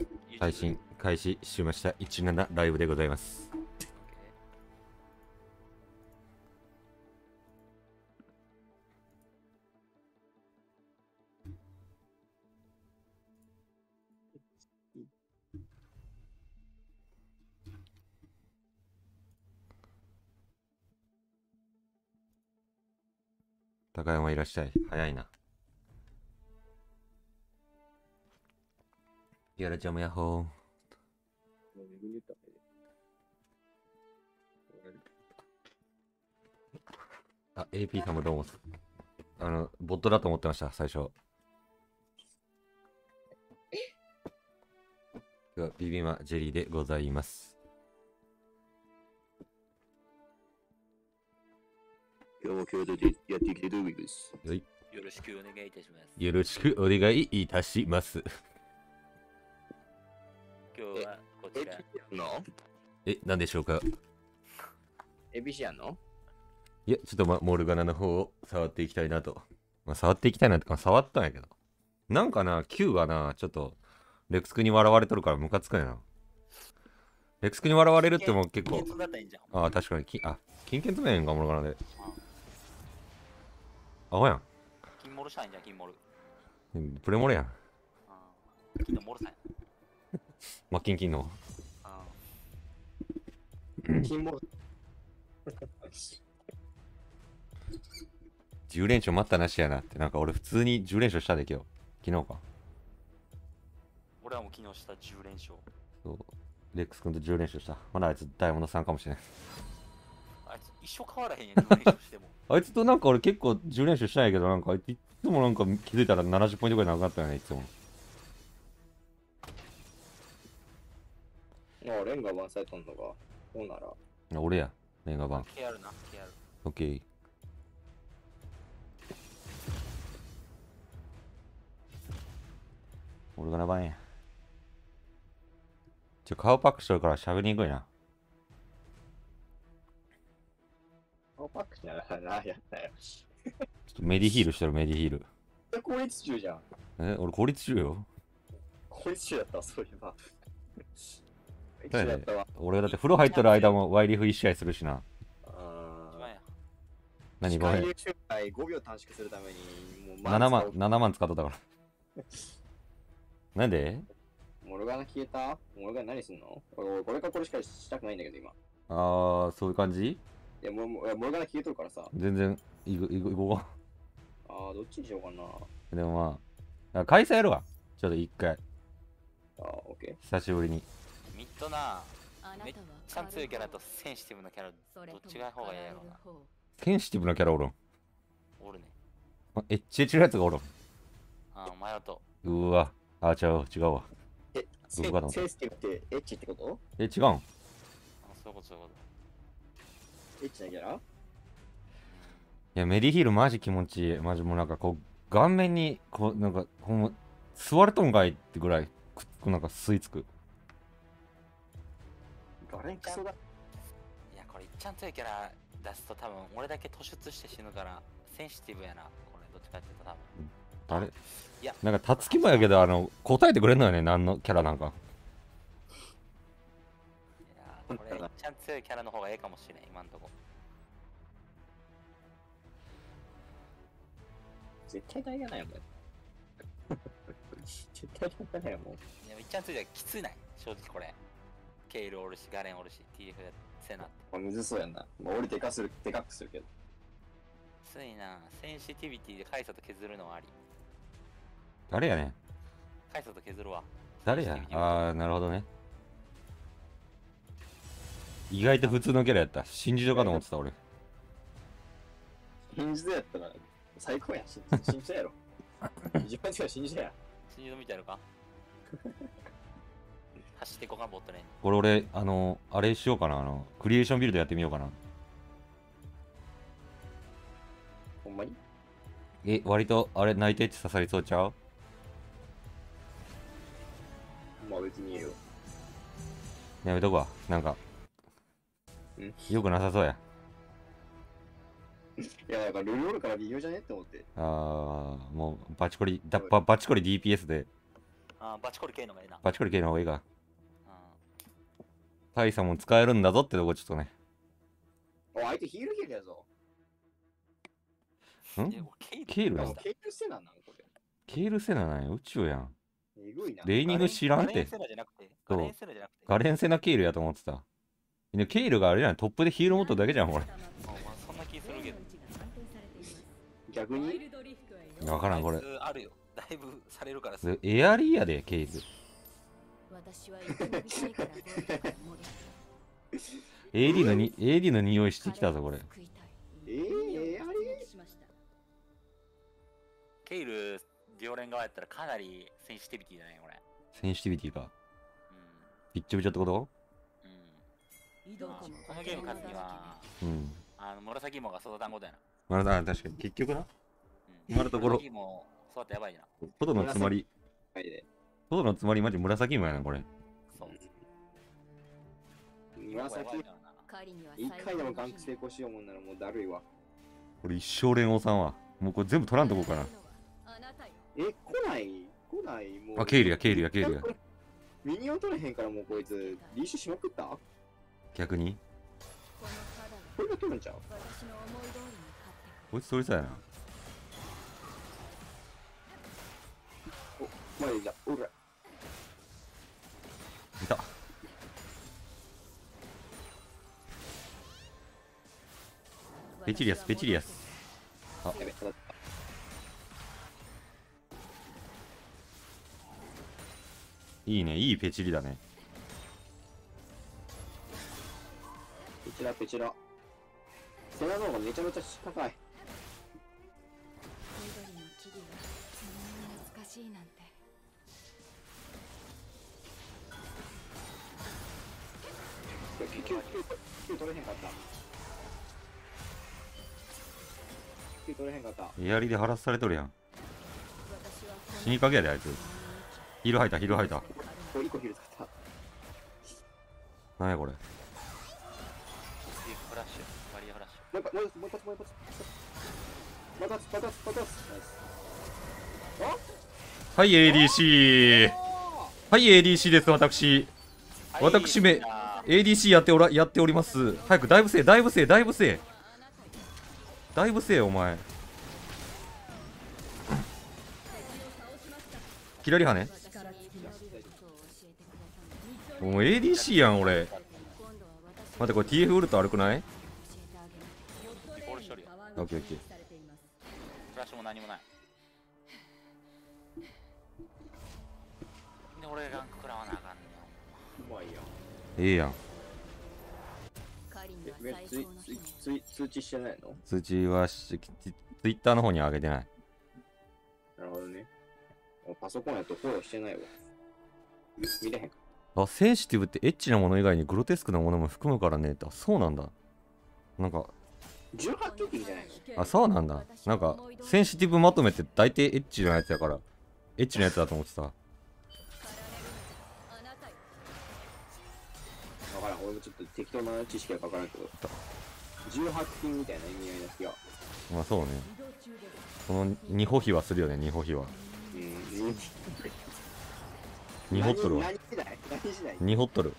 配信開始しました。17ライブでございます。高山いらっしゃい。早いな。やらちゃんもやっほー。あ、AP さんもどうも。ボットだと思ってました、最初。ビビマジェリーでございます。 今日も共同でやっていきたいと思います。 はい。 よろしくお願いいたします。 よろしくお願いいたします。 今日はこちら。 何でしょうか。 ABC やんの？ いや、ちょっとモルガナの方を触っていきたいなと。触っていきたいなとか、触ったんやけど。なんかな、Q はな、ちょっと、レクスクに笑われとるからムカつくんやな。レクスクに笑われるっても結構。ああ、確かに。金券詰めんがモルガナで。アホやん。 金モルしたいんじゃん、金モル。 プレモルやん。 金のモルさんや。 マッキンキンの。 金モル。 10連勝待ったなしやなって。なんか俺普通に10連勝したで今日。昨日か。 俺はもう昨日した10連勝。 そう。レックス君と10連勝した。まだあいつダイヤモンド3かもしれない。 あいつ一生変わらへんやん、10連勝しても。 あいつとなんか俺結構10連勝したんやけど、なんかあいついつもなんか気づいたら70ポイントぐらいなくなったよね、いつも。 レンガワンサイトんのが、そうなら。 俺や、レンガ版。 KR な、KR。 オッケー。俺がな番や。顔パックしとるから喋りにくいな。 顔パックしながらな、やったよ。 ちょっとメディヒールしてる、メディヒール。 効率中じゃん。 俺効率中よ。 効率中だったわ、そういえば。 俺だって風呂入ってる間もワイリフ1試合するしな。何これ。 5秒短縮するためにもう 7万使っとったから。なんでモルガナ消えた？モルガナ何すんの？俺これかこれしかしたくないんだけど今。 そういう感じ？ いや、モルガナ消えとるからさ。 全然、行こう。どっちにしようかな。 でもまあ、開催やるわ。ちょっと一回。 オッケー。久しぶりに。 ミッドな、めっちゃ強いキャラとセンシティブなキャラ、どっちが方がいいやろうな。 センシティブなキャラおるん？ おるね。 エッチエッチのやつがおるん？ 迷うと。 うわ。違うわ。 センシティブってエッチってこと？ そう違うん？ いうこと。 エッチなキャラ？いや、メディヒールマジ気持ちいい。マジもうなんかこう、顔面に、こう、なんか、座れとんかいってぐらい、なんか吸い付く。 ガレンクソだ。 いや、これいっちゃん強いキャラ出すと多分俺だけ突出して死ぬから、センシティブやな。これどっちかっていうと多分。 いや、なんか、たつきもやけど、答えてくれんのよね、何のキャラなんか。 いや、これいっちゃん強いキャラの方がええかもしれん、今んとこ。 絶対大がないもん。絶対大がないもん。 いや、いっちゃん強いきついない、正直これ。ケイルおるし、ガレンおるし、TF セナって。 むずそうやんな。俺でかくするけど。 きついな。センシティビティでカイサと削るのはあり。 誰やねん。 カイサと削るわ。 誰や？なるほどね。意外と普通のキャラやった。新次郎かと思ってた、俺。 新次郎やったら最高やん。新次郎やろ。一番強い新次郎や。 新次郎見てやるか？走っていこうか、ボットね。 これ俺、あれしようかな。クリエーションビルドやってみようかな。 ほんまに？ 割と、あれ、内定値刺さりそうちゃう？ まあ別にいいよ。 やめとくわ。なんか、よくなさそうや。 いや、なんかルールおるから微妙じゃねって思って。 もうバチコリ DPS で。 あバチコリ系のがいいな。 バチコリ系の方がいいか。 う大差も使えるんだぞってとこちょっとね。 お、相手ヒールヒールやぞ。 んいや俺ケイルやんあケイルセナなんこれ。 ケールセナなんや。宇宙やん。 えぐいな。 レーニング知らんてガレン。セナじゃなくて。 そうガレンセナじゃなくて。 ガレンセナケイルやと思ってた。でケイルがあれじゃん。トップでヒール持っとるだけじゃん、これ。 まあそんな気するけど。 逆にわからん、これあい。つあるよ。だいぶされるからさ。 でエアリーやで、ケイル。 私は生き延びたいからゴールドから戻る AD の匂いしてきたぞ、これ。 救いたいあれケイル、ディオレン側やったらかなりセンシティビティだね、これ。 センシティビティか。 うピッチョピチョってことん。うん。まあこのゲーム勝つには、 うん。 紫芋が育たんことやな。 まだ、確かに。結局な。 うん。 今のところ紫芋育ってやばいな。 トドのつまり、 はいで。 トドのつまりマジ紫芋やな、これ。 そう。 紫、 狩りには一回でもガンク成功しようもんならもうだるいわ。 これ一生連王さんは。もうこれ全部取らんとこうかな。 あなたよえ、来ないもう。 あ、ケイルや、ケイルや、ケイルや。 ミニオン取れへんからもうこいつ、リーシュしまくったこ逆にこの肌がれが取るんちゃう私の思い通りに勝ってこいつ取りそうやな。 お、マジじゃ、おら。 いた。ペチリアス、ペチリアス。 やべ、当たった。 いいね、いいペチリだね。 ペチラペチラ。セナの方がめちゃめちゃ高い。 緑の木々がそんなに懐かしいなんて 9取れへんかった。9取れへんかった。 エアリでハラスされとるやん。 私は死にかけやで、あいつ。ヒール吐いた、ヒール吐いた。 これ1個ヒール使った。 なんやこれ。 フラッシュ、バリアフラッシュ。 もう一発、もう一発。ナイス。 はい、ADC。はい、ADC です、私。私め、ADC やっております。早く、だいぶせえ、お前。左羽ね。もう ADC やん、俺。待って、これ TF ウルト悪くない？ リコール処理よ。 オッケーオッケー。 フラッシュも何もない。で、俺がガンク食らわなあかんねうまいやん。 ええやん。 狩りにはえ、 最高の日に通知してないの？ 通知はTwitter の方に上げてない。 なるほどね。パソコンやとフォローしてないわ。見れへんか。 あ、センシティブってエッチなもの以外にグロテスクなものも含むからねって。あ、そうなんだ。なんか、 18キッじゃないの？ あ、そうなんだ。なんか、センシティブまとめって大抵エッチなやつやから、エッチなやつだと思ってた。 あなたよわからん。俺もちょっと適当な知識はわからんけど。18金みたいな意味合いの気が。 まあそうね。この2歩比はするよね、2歩比は。2ホっとるわ。 何時代 2ホっとる。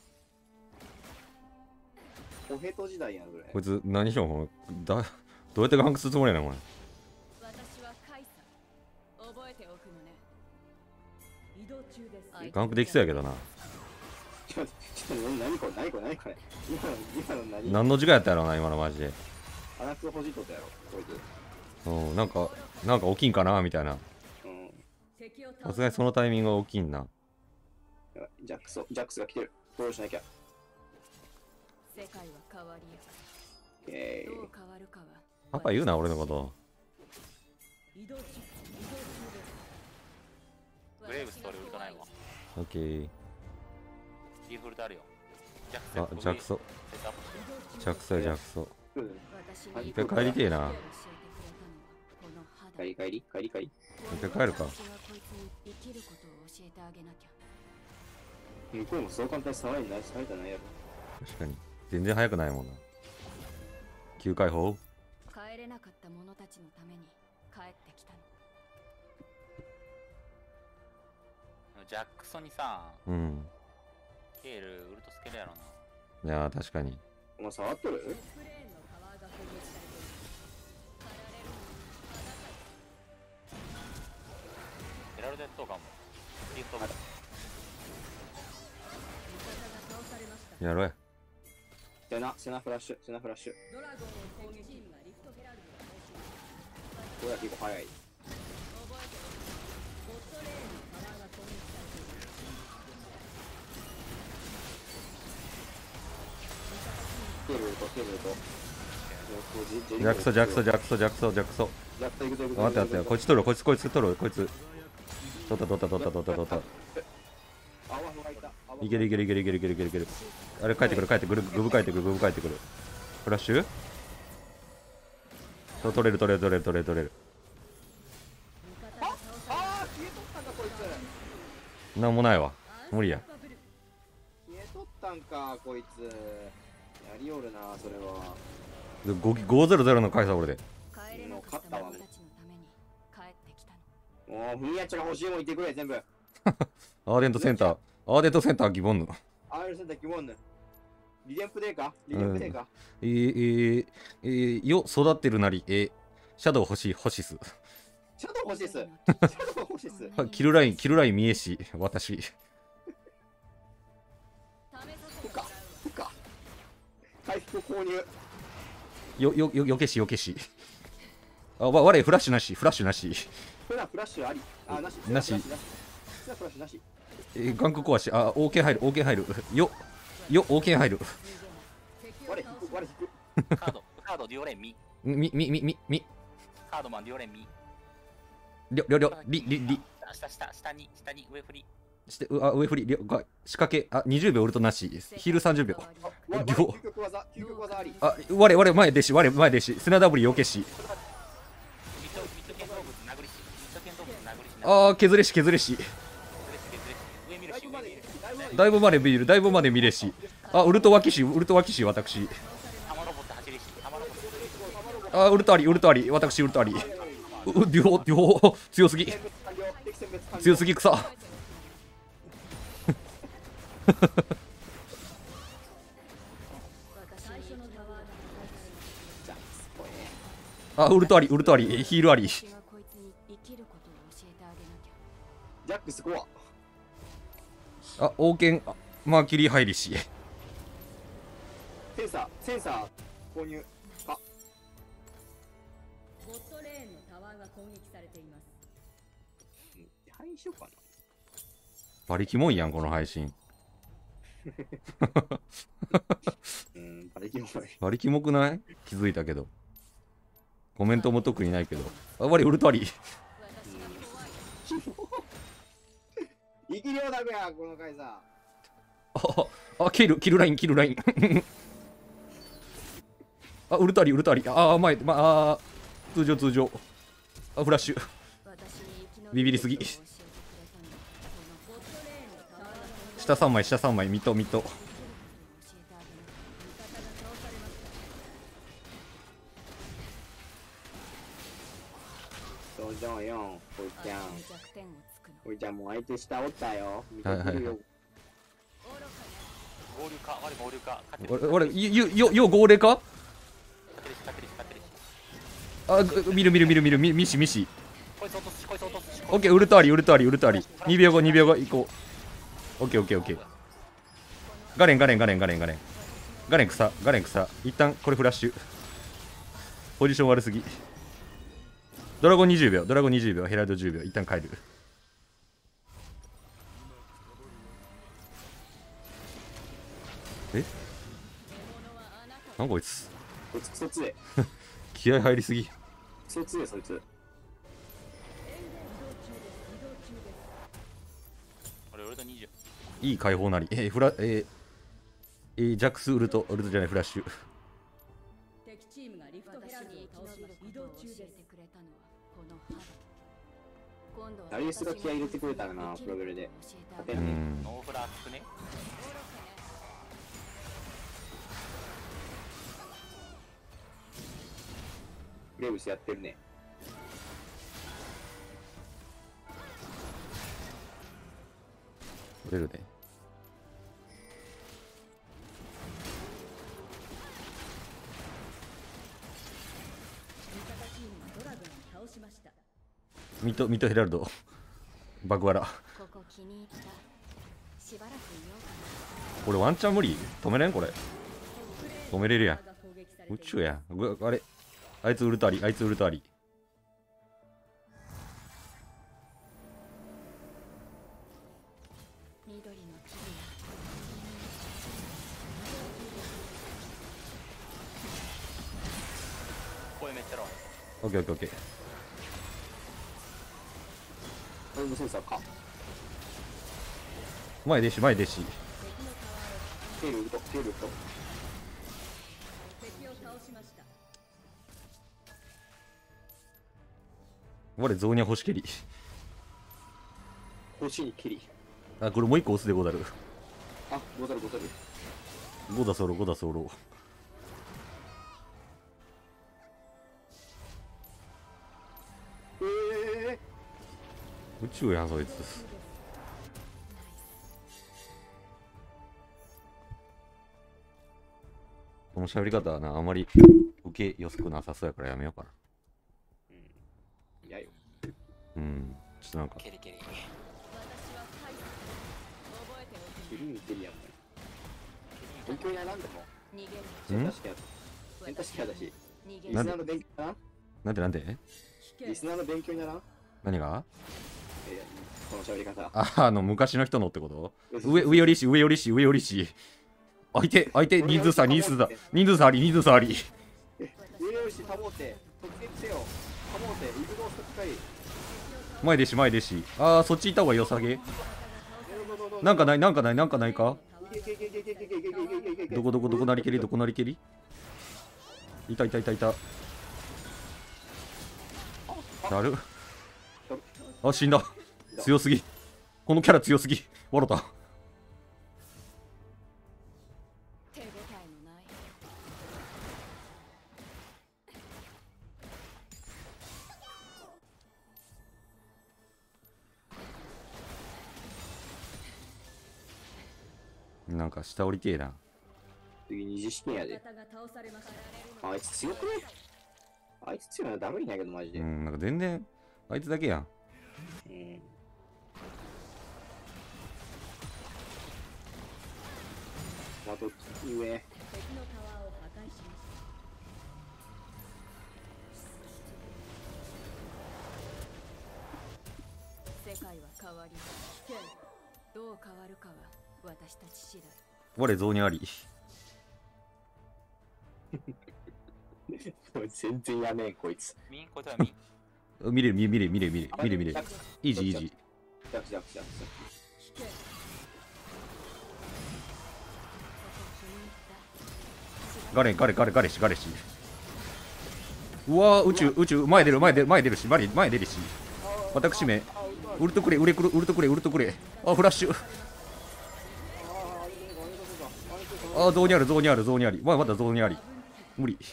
おへと時代やん、それ。 こいつ何しろんこのどうやってガンクするつもりやねん、お前。 私はカイサ覚えておくのね移動中ですガンクできそうやけどな。 ちょっと、何これ。今の何？ 何の時間やったやろな、今のマジで。 穴くほじっとったやろ、こいつ。 うん、なんか大きいんかなみたいな。 うん。 さすがにそのタイミングが大きいんな。 ジャックスが来てる。フォローしなきゃ。 世界は変わりえゆくどう変わるかはパパ言うな、俺のこと。 移動中ですグレーブスと俺ウルトないわ。 オッケー。 リーフルトあるよ。ジャックあ、ジャクソ。 セットアップして。 ジャクソや、ジャクソ。 私に一回帰りてえな。 教えてくれたのはこの肌帰り。 一回帰るか。 私はこいつに生きることを教えてあげなきゃ向こうもそう簡単に触りないされたないやろ。 確かに。全然早くないもんな。急解放。 帰れなかった者たちのために帰ってきたのジャックソにさ、 うんケール、ウルトスケルやろな。 いやー確かに。 お前触っとる？ プレーンのタワーが攻撃されている。 ヘラルデッドかも。リフトブ。 味方が倒されました。 やろうや。 セナフラッシュ、セナフラッシュ。 ドラゴンを攻撃チームがリフトヘラルドを更新。 これは結構早い。 覚えておく。ボットレーンのタワーが攻撃されている。 ケールと、ケールと。 ジャクソジャクソジャクソジャクソジャクソ。 ジャクソ行くぞ行くぞ。 待って待って、こいつ取ろう、こいつ取ろう、こいつ。取った。 あわがいた。 いける。あれ帰ってくる、グブ帰ってくる。フラッシュ取れる。 味方が倒されました。 あー、消えとったんだこいつ。 なんもないわ。無理や。 消えとったんかこいつ。やりおるなそれは。 500の回数俺で。 帰れなかった者たちのために帰ってきたの。 もうフミヤちゃんが欲しいもん言ってくれ全部。 アーデントセンターギボンヌ。 アールセンターキモンヌ。リデンプデーかリデンプデーか。 よ育ってるなり、シャドウ欲しいス。 シャドウ欲しいっす。シャドウ欲しいっす。 キルライン見えし、私。 試させてもらうわ。 ふか。回復購入。 よけし。あ、我フラッシュなし。 フラッシュあり。あ、なし。 なしフラッシュなし。 ガンク壊し、あ、オーケー入る。よ、オーケー入る。 我引く。 カード、デュオレンミ。カードマン、デュオレンミ。 リ。 下に、上振り。 して、上振り、仕掛け、20秒ウルトなし。ヒール30秒。 究極技あり。 我前弟子、砂ダブリよけし。 ミッド剣動物殴りし。 削れし。 上見るし、 だいぶまで見れし。ウルト脇し、私。 タマロボット走りし。 ウルトあり、私ウルトあり。両強すぎ草。 最初のタワーが破壊されました。 じゃあすごいね。 ウルトあり、ヒールあり。 私がこいつに生きることを教えてあげなきゃ。 ジャックスコア。 王権、マーキュリー入りし。 センサー購入か。 ボットレーンのタワーが攻撃されています。 配信しようかな。 バリキモいやん、この配信。 あれキモい。 バリキモくない？気づいたけど。コメントも特にないけど。ウルトあり。 生き量だべやこの回さ。 キルライン。ウルトあり。前、通常。フラッシュ。ビビりすぎ。下3枚、ミッド。 そうじゃんよ、こいちゃん。こいちゃんもう相手下おったよ。見てくるよ。 合流か、我合流か。 俺、よ号令か？見る、ミシ。 こいつ落とす。 オッケー、ウルトあり。2秒後、行こう。オッケー。ガレン草。一旦、これフラッシュ。ポジション悪すぎ。ドラゴン20秒、ヘラルド10秒、一旦帰る。なんこいつ。 こいつクソ強え。 気合入りすぎ。 クソ強えそいつ。 俺ウルト20。 いい解放なり。ジャックスウルトじゃない、フラッシュ。 敵チームがリフトヘラルドを倒しました。移動中です。 ダリウスが気合い入れてくれたらな、プログレで。勝てない。 ノーフラックね。 レウスやってるね。 てるで。 味方チームがドラゴンを倒しました。 ミトヘラルドバグワラ。 ここ気に入った。しばらくいようかな。 これワンチャン無理？止めれんこれ。止めれるやん。 が攻撃されている宇宙やん。あれあいつウルトあり、あいつウルトあり。 緑の木々や声めっちゃロオッケーオッケーオッケー。 タイムセンサーか。 前弟子前弟子。 テールウルト、テールウルト。 敵を倒しました。 我ゾーニャ星蹴り。 星に蹴り。 あ、これもう一個押すでござる。 あ、ござるござる。 ゴダソロゴダソロ。宇宙やんそいつ。この喋り方はな、あまり受けよすくなさそうやからやめようかな。 いやよ。 うん。ちょっとなんかケリケリ。 私はカイサ。覚えておく蹴りに蹴りやもん。勉強にならんでも。 逃げる。 センター式やセンター式やだし。 逃げる。 リスナーの勉強にならんなんでなんで引けリスナーの勉強にならん何がこの喋り方。 昔の人のってこと上よりし、上よりし、上よりし。相手、人数差、人数差、人数差あり、人数差あり。 上よし、保て、突撃せよ。保て、イブドウスト使い。 前弟子、前弟子。あー、そっち行った方が良さげ。なんかない、なんかない、なんかないかどこなりけり、どこなりけりいたいたいたいた。なるあ、死んだ。強すぎ。このキャラ強すぎ。笑った。 手応えのない。 なんか下降りてえな。 次二次試験やで。 味方が倒されました。 あいつ強くねあいつ強いのダメにやけどマジで。 なんか全然、あいつだけやん。 まあどっち上。 敵のタワーを破壊しました。世界は変わり、けんどう変わるかは私たち次第。 我ゾーニあり。 全然やめんこいつ。 ミンこいつはミン。 見れる見れる見れる見れる見れる見れる。イージーイージー。 ジャクジャクジャク引け。ここ気に入った。 ガレしガレし。うわー宇宙前出るし前出るし。私めウルトくれウルトくれ。あフラッシュ。あゾーニあり。まだゾーニあり。無理。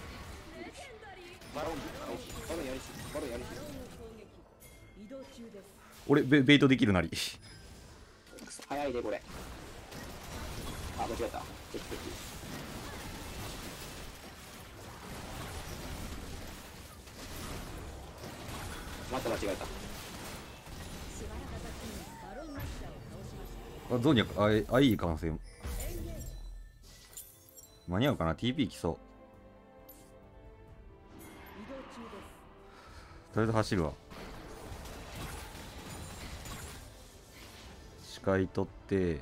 バロンやりしバロンやりし。 移動中です。 俺ベイトできるなり。 早いでこれ。あ間違えた。敵敵。また間違えた。 しばらくバロンマスターを倒しました。 あゾーニあいい感染。間に合うかな TP 来そう。 移動中です。 とりあえず走るわ。視界取って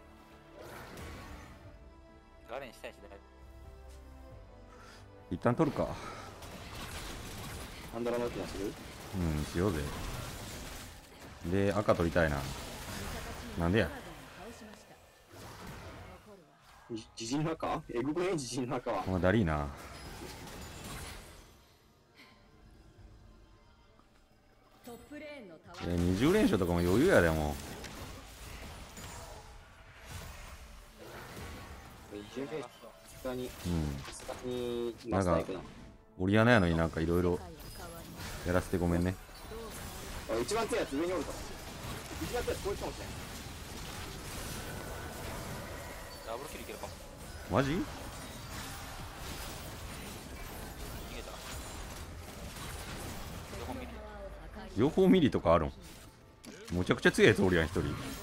ガレンしたいしだい。 一旦取るか。 アンドラの大きなする。 うんしようぜ。で赤取りたいな。なんでや。 倒しました。残るは自陣の赤エグくね自陣の赤は。 まあだりーな。 トップレーンのタワー。 20連勝とかも余裕やでも 10フェイス下にう。 下にマスター行くな。 オリアナやのになんかいろいろ世界は変わります。 やらせてごめんね。 どう変わるあ一番強いやつ上におると。一番強いやつこいつかもしれん。 キルいけるかも。 マジ？ 逃げた。両方見る。 両方ミリとかあるん？むちゃくちゃ強いやつおるやん一人。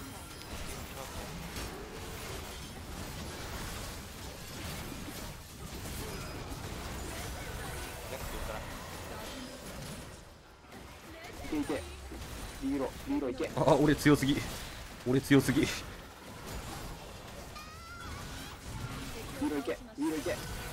いけいけ。リーロいけ。 あ、俺強すぎ。俺強すぎ。 リーロいけ。リーロいけ。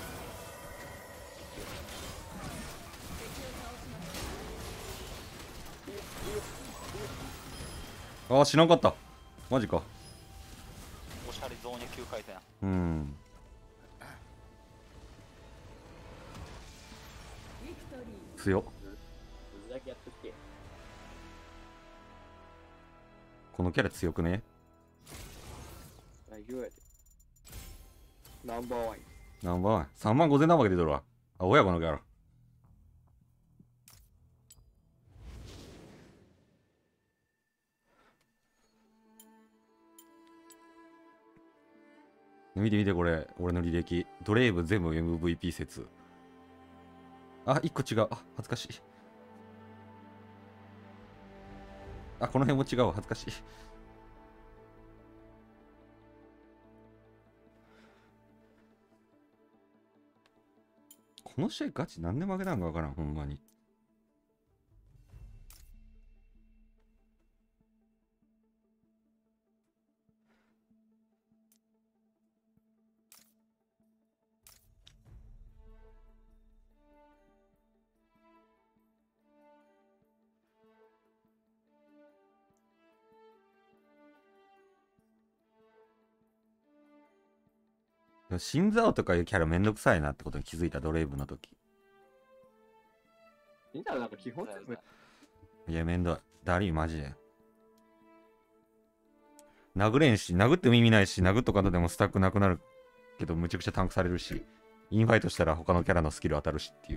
あ、知らんかった。マジか。 おしゃれゾーンに9回転。 うん。強っ。 どれだけやっとけ。 このキャラ強くね？ 大丈夫やで。ナンバーワン。 何番 ?3 万5千何番が出とるわ。あ、親子のキャラ。見て見てこれ、俺の履歴。ドレイブ全部 MVP 説。あ、1個違う。あ、恥ずかしい。あ、この辺も違うわ。恥ずかしい。この試合ガチなんで負けたんかわからん、ほんまに。シンザオとかいうキャラめんどくさいなってことに気づいた、ドレイブの時。 みんななんか基本全部いや、めんどい。ダリーマジで。殴れんし、殴っても意味ないし、殴っとかんとでもスタックなくなるけど、むちゃくちゃタンクされるし、インファイトしたら他のキャラのスキル当たるしっていう。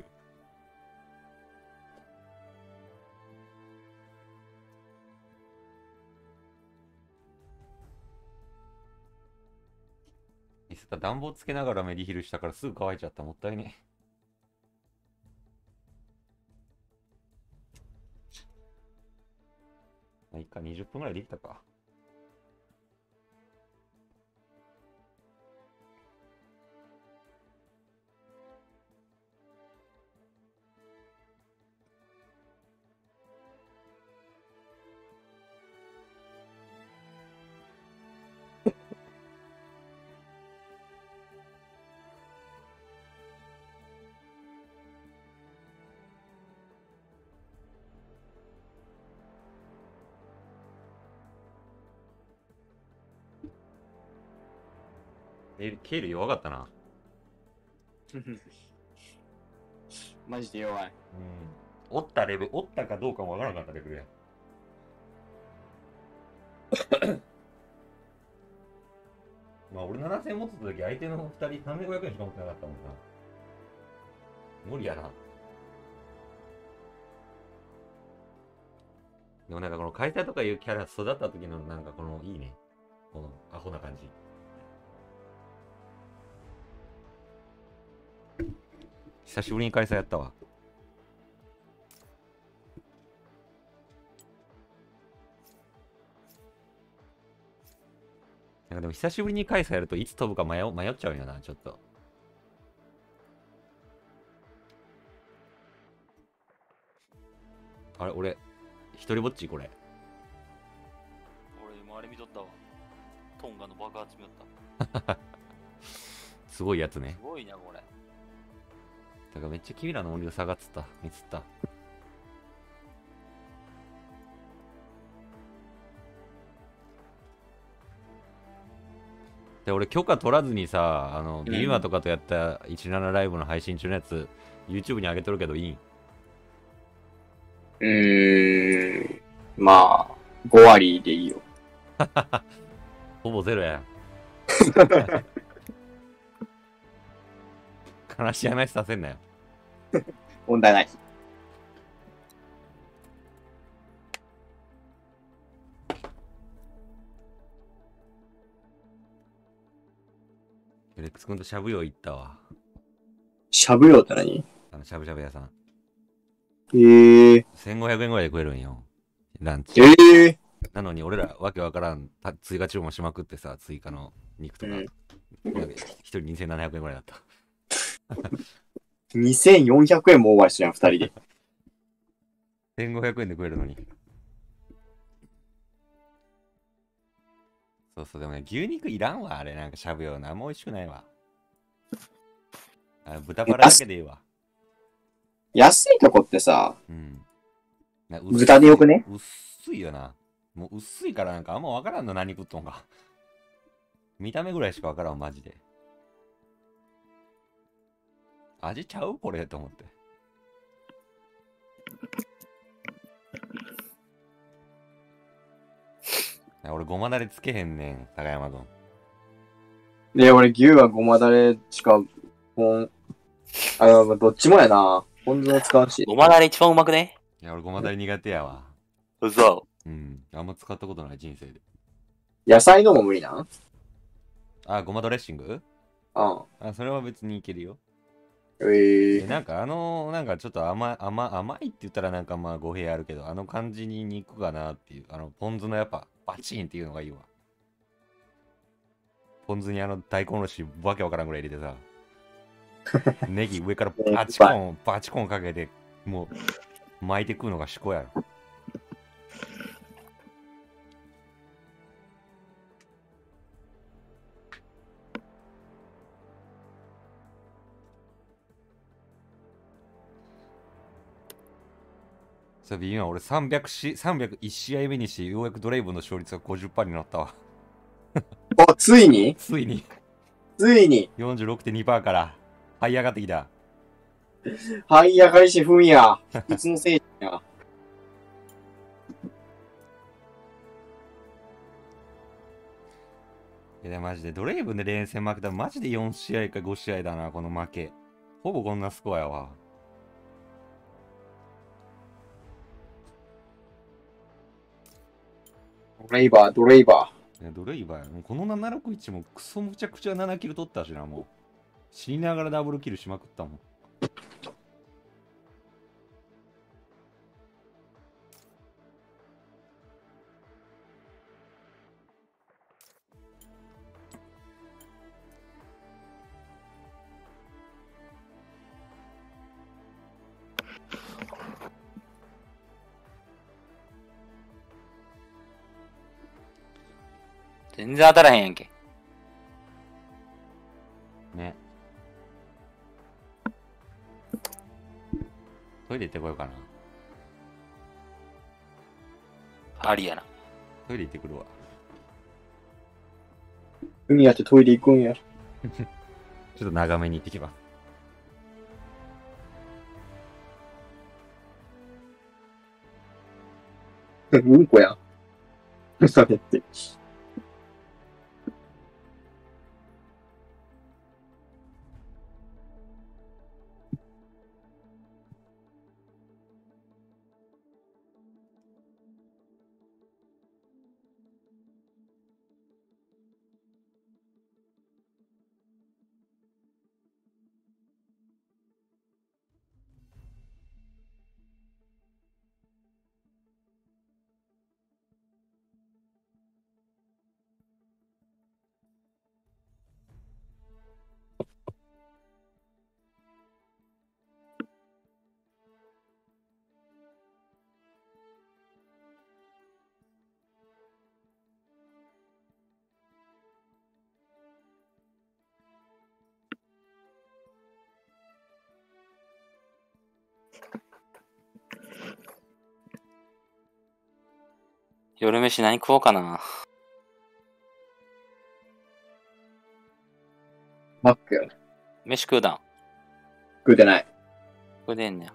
ミスった暖房つけながらメディヒルしたからすぐ乾いちゃった。もったいね。まあ、いっか、20分ぐらいできたか。ケール弱かったな。 マジで弱い。 うん。折ったレベル、折ったかどうかもわからなかったレベルや。まあ俺7000持ってた時相手の2人3500円しか持ってなかったもんな。無理やな。でもなんかこの開催とかいうキャラ育った時のなんかこのいいね。このアホな感じ。久しぶりに開催やったわ。なんかでも久しぶりに開催やるといつ飛ぶか迷っちゃうよな、ちょっと。あれ、俺、一人ぼっちこれ。 俺今あれ見とったわ。トンガの爆発見とった。 すごいやつねす。ごいなこれ。 だからめっちゃ君らの音量下がっつった。ミスった。で、俺許可取らずにさ、ビルマとかとやった17ライブの配信中のやつ、YouTube に上げとるけどいいん？ まあ、5割でいいよ。 ほぼゼロやん。悲しい話させんなよ。 問題ない。 レックス君としゃぶ用行ったわ。 しゃぶようって何？ しゃぶしゃぶ屋さん。 ええ 1500円ぐらいで食えるんよ。ランチ。 ええなのに俺らわけわからん追加注文しまくってさ、追加の肉とか。なんか一人2700円ぐらいだった。 2400円もオーバーしてるやん、二人で。 1500円で食えるのに。そうそう、でもね、牛肉いらんわ、あれ。なんかしゃぶような。もう美味しくないわ。豚バラだけでいいわ。 安いとこってさ、 うん。 豚でよくね？ 薄いよな。もう薄いからなんかあんまわからんの、何食っとんか。見た目ぐらいしかわからん、マジで。味ちゃうこれと思って。俺ごまだれつけへんねん、高山君。 で、俺牛はごまだれしか、どっちもやな。ポン酢も使うし。 ごまだれ一番うまくね？ いや、俺ごまだれ苦手やわ。 嘘。 うん。あんま使ったことない、人生で。 野菜のも無理なん？ あ、ごまドレッシング？ あそれは別にいけるよ。なんかなんかちょっと甘いって言ったらなんかまあ語弊あるけど、あの感じに肉かなっていう、ポン酢のやっぱバチンっていうのがいいわ。ポン酢に大根おろしわけわからんぐらい入れてさ、ネギ上からバチコンかけて、もう巻いて食うのが至高やろ。さあ、今俺301試合目にしてようやくドレイブの勝率が 50% になったわ。 あ、ついについに46.2% から這い上がってきた。 はい上がりしふんや。いつのせいや。 いや、マジでドレイブで連戦負けたらマジで4試合か5試合だな、この負け。ほぼこんなスコアやわ。 ドレイバー。 いやドレイバーや。この761もクソむちゃくちゃ7キル取ったしな、もう。死にながらダブルキルしまくったもん。 全然当たらへんやんけ。 ね。トイレ行ってこようかな。 ありやな。 トイレ行ってくるわ。 海やってトイレ行くんや。 ちょっと長めに行ってきます。 うんこやん。それって。 夜飯何食おうかな。 マックやね。 飯食うだん。 食うてない。 食うでんねん。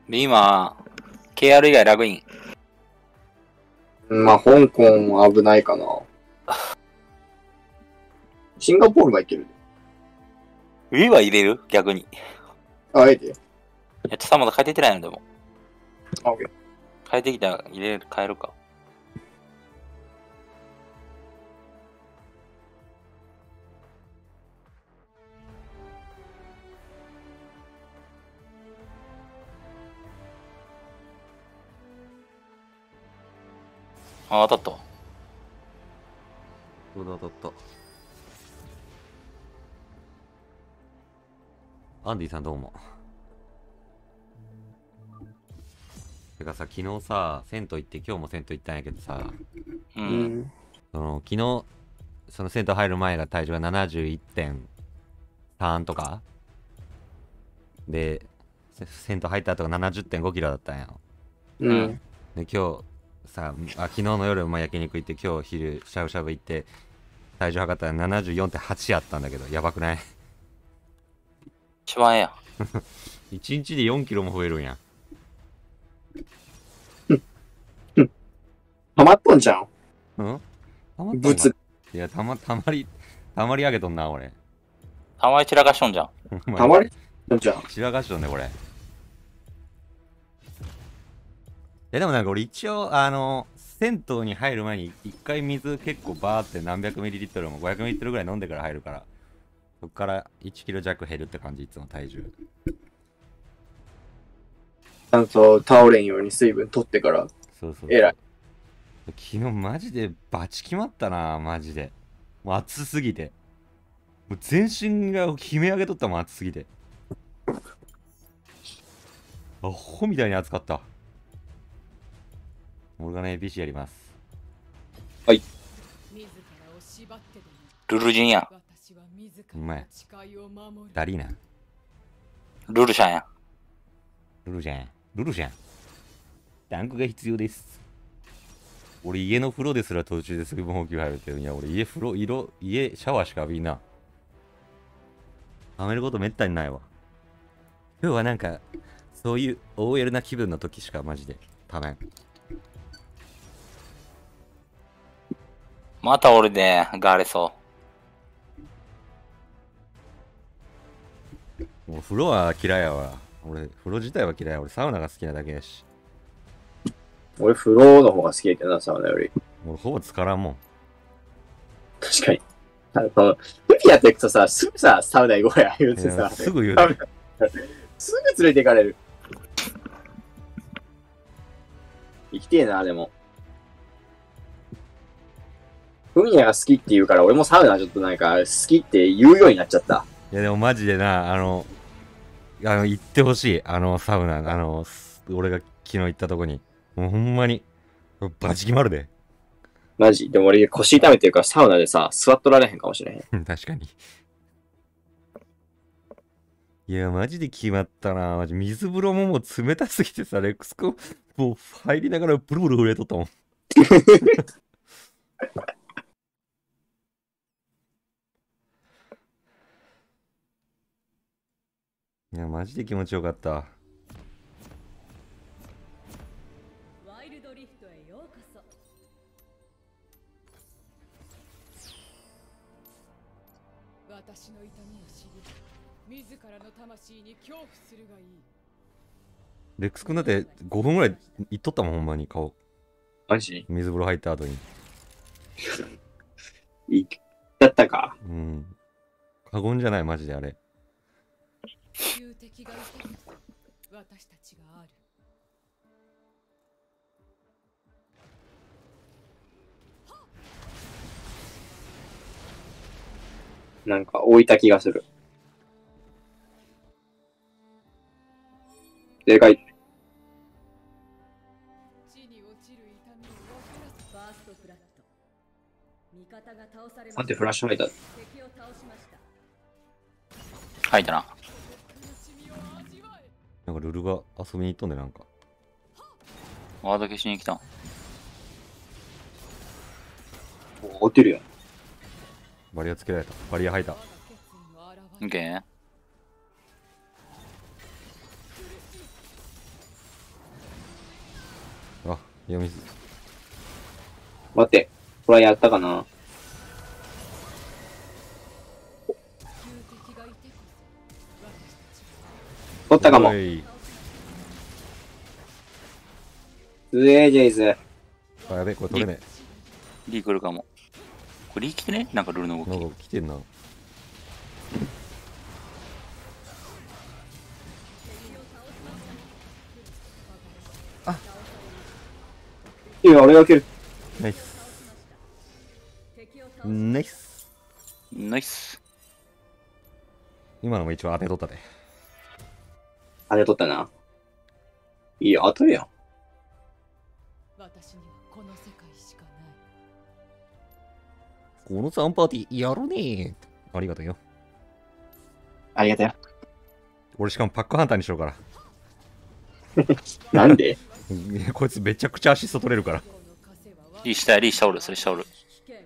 で、今、KR 以外ラグイン。 まあ、香港危ないかな。シンガポールはいける。 ウィは入れる逆に。 あえて。 さ、まだ帰ってきてないのでも。 あ、オッケー。 帰ってきたら変えるか。あ、当たった。 そうだ、当たった。アンディさんどうも。てかさ、昨日さ、銭湯行って、今日も銭湯行ったんやけどさ、 う。 うんん。 昨日、その銭湯入る前が体重が71.3とかで、銭湯入った後が70.5キロだったんや。 うん。 で、今日さ、昨日の夜、焼肉行って、今日昼、しゃぶしゃぶ行って、体重測ったら74.8やったんだけど、やばくない？ 一番ええやん。 1日で4キロも増えるんや。 ハマっとんじゃん。 うんたまったんかぶつ。 いや、たまり上げとんな、俺。 たまに散らかしとんじゃん。 ハマりとんじゃん。 散らかしとんね、これ。いや、でもなんか俺一応、銭湯に入る前に一回水結構バーって何百ミリリットルも500ミリリットルぐらい飲んでから入るから、そっから1キロ弱減るって感じ、いつも体重。 ちゃんと倒れんように水分取ってから。 そうそう。 偉い。 昨日マジでバチ決まったな、マジで。もう暑すぎて。もう全身が悲鳴上げとったもん、暑すぎて。アホみたいに暑かった。俺がね、ビシやります。 はい。 ルルジンやん。 うまい。ダリーナ。 ルルシャンやん。 ルルじゃん。ルルじゃん。タンクが必要です。俺家の風呂ですら途中で水分補給入るけど、いや俺家シャワーしか浴びんな。はめることめったにないわ。今日はなんか、そういう OL な気分の時しかマジでためん。 また俺でガーレそもう風呂は嫌いやわ。俺、風呂自体は嫌いや。俺サウナが好きなだけやし。 俺、風呂の方が好きやけどな、サウナより。 俺ほぼ浸からんもん。 確かに。海やっていくとさ、すぐさ、サウナ行こうや、言うてさ。 すぐ言うね。 すぐ連れて行かれる。行きてえな、でも。海やが好きって言うから、俺もサウナちょっとなんか、好きって言うようになっちゃった。 いやでもマジでな、行ってほしい。サウナ、俺が昨日行ったとこに。もうほんまに、バチ決まるで。 マジ。でも俺腰痛めてるからサウナでさ、座っとられへんかもしれへん。 確かに。いや、マジで決まったな。マジ水風呂ももう冷たすぎてさ、レックスコもう入りながらブルブル震えとったもん。いや、マジで気持ちよかった。 ワイルドリフトへようこそ。私の痛みを知り、自らの魂に恐怖するがいい。 レックス君だって5分ぐらいいっとったもん、ほんまに顔。 マジ水風呂入った後に。 行っちゃったか。 うん。過言じゃない、マジであれ。 有敵がいたこそ私たちがある。 なんか置いた気がする。でかい。 地に落ちる痛みを分からす。ファーストフラット。味方が倒されました。 なんてフラッシュライター。 敵を倒しました。 書いたな。 なんかルルが遊びに行っとんで、なんか。 ワード消しに来た。 追ってるよ。 バリアつけられた。バリア吐いた。 オッケー。 読み待って。これはやったかな。取ったかも。 おいスエージェイズ。 あ、やべえ、これ取れねリー来るかも。これリー来てね、なんかルールのえ。なん動か来てんな。 いや、俺が受ける。 ナイス。ナイス。 き。ナイス。 今のも一応当てとったで。 あれ取ったな。いいよ、当たるやん。 私にはこの世界しかない。 この3パーティーやるねー。ありがとうよ。 ありがとうよ。 俺しかもパックハンターにしようから。 なんでいやこいつめちゃくちゃアシスト取れるから。 この枷は我リーしたい、リーしたおる、それしたおる。 危険。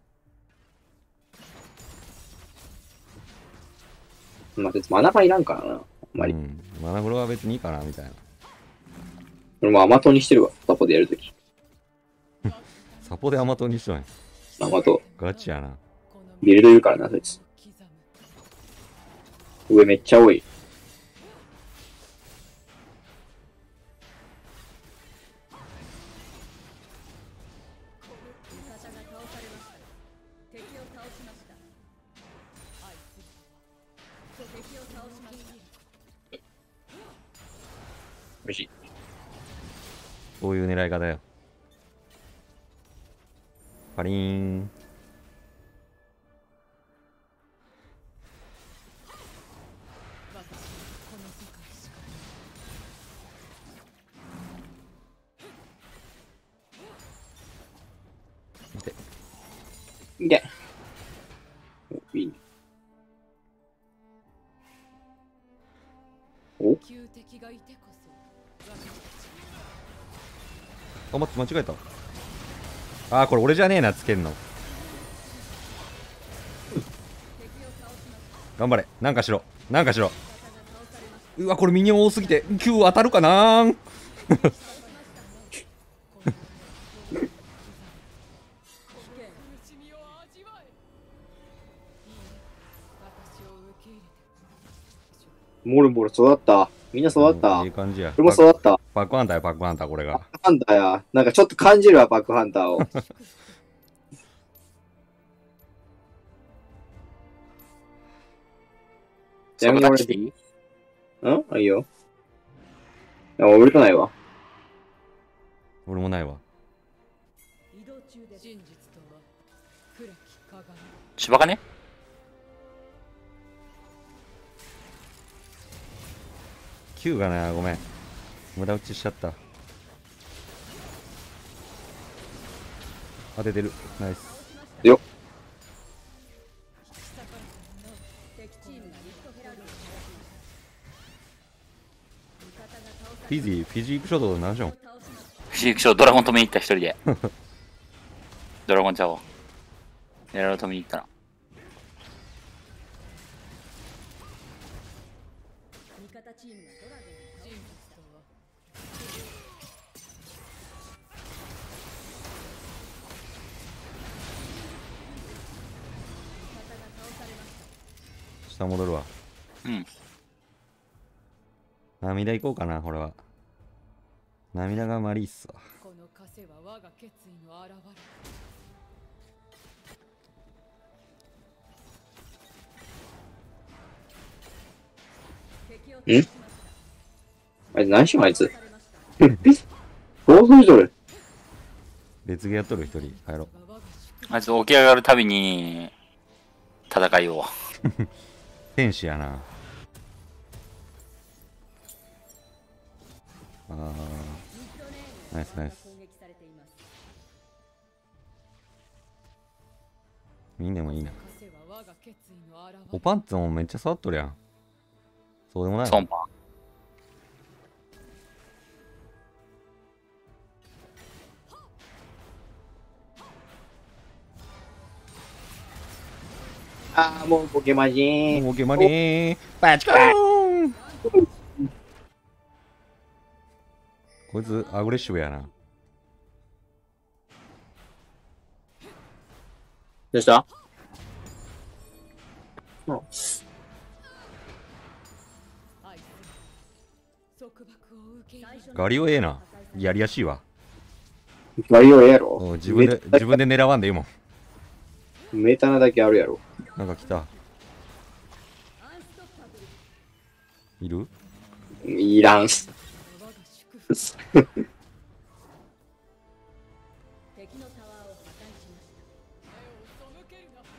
まあ、別にマナパいらんからな。あんまり。 うん。マナフロは別にいいかなみたいな。 俺も甘党にしてるわ。サポでやるとき。 サポで甘党にしとんや。 甘党。 ガチやな。 このビルドいるからな、そいつ。 刻む。 上めっちゃ多い。 味方が倒されました。敵を倒しました。愛するとは敵を倒しました。 美味しい。 そういう狙い方よ。パリーン。 私はこの世界しかない。 見て。 いけ。おいいね。お旧敵がいてこそ私たちあ、待って、間違えた。あー、これ俺じゃねえな、つけんの。頑張れ。なんかしろ。なんかしろ。うわ、これミニオン多すぎて、9当たるかなーん。 モルモル育った。みんな育った。 いい感じや。 俺も育った。 パックハンターや、パックハンター、これが。 ハンターや。なんかちょっと感じるわ、バックハンターを。ちなみに俺で、 いいあ、いいよ。いや、俺とないわ。 俺もないわ。 移動中で真実とは暗き鏡。 芝がね 9がな、ごめん。無駄打ちしちゃった。当ててる。ナイス。 よっ。 敵チームがリフトヘラルを倒しました。味方が倒さフィジー、フィジークショット何しよん。 フィジークショードラゴン止めに行った一人で。ドラゴンちゃおう。狙いを止めに行ったな。 味方チームがドラゴンを倒しました。 下戻るわ。 うん。 涙いこうかな、これは。涙がマリーっすわ。 この枷は我が決意の表れ。敵を倒しました。 あいつ何しよう、あいつ。 倒されました。 暴走しとる。 別ゲーやっとる一人。帰ろう。 我が宿あいつ起き上がるたびに、戦いを。 天使やな。あー、ナイスナイス。 攻撃されています。 みんなもいいな。 枷は我が決意の表れ。 おパンツもめっちゃ触っとるやん。そうでもない。 ソンパン。 あー、もうポケマジーン。 オーケーマネー。バチコーン。こいつアグレッシブやな。 どうした愛す束縛を受け入れガリオええな。やりやしいわ。 ガリオやろお自分で狙わんでいいもん。 メタナだけあるやろ。 なんか来た。いる？ いらん。 我が祝福敵のタワーを破壊しました。目を背けるな。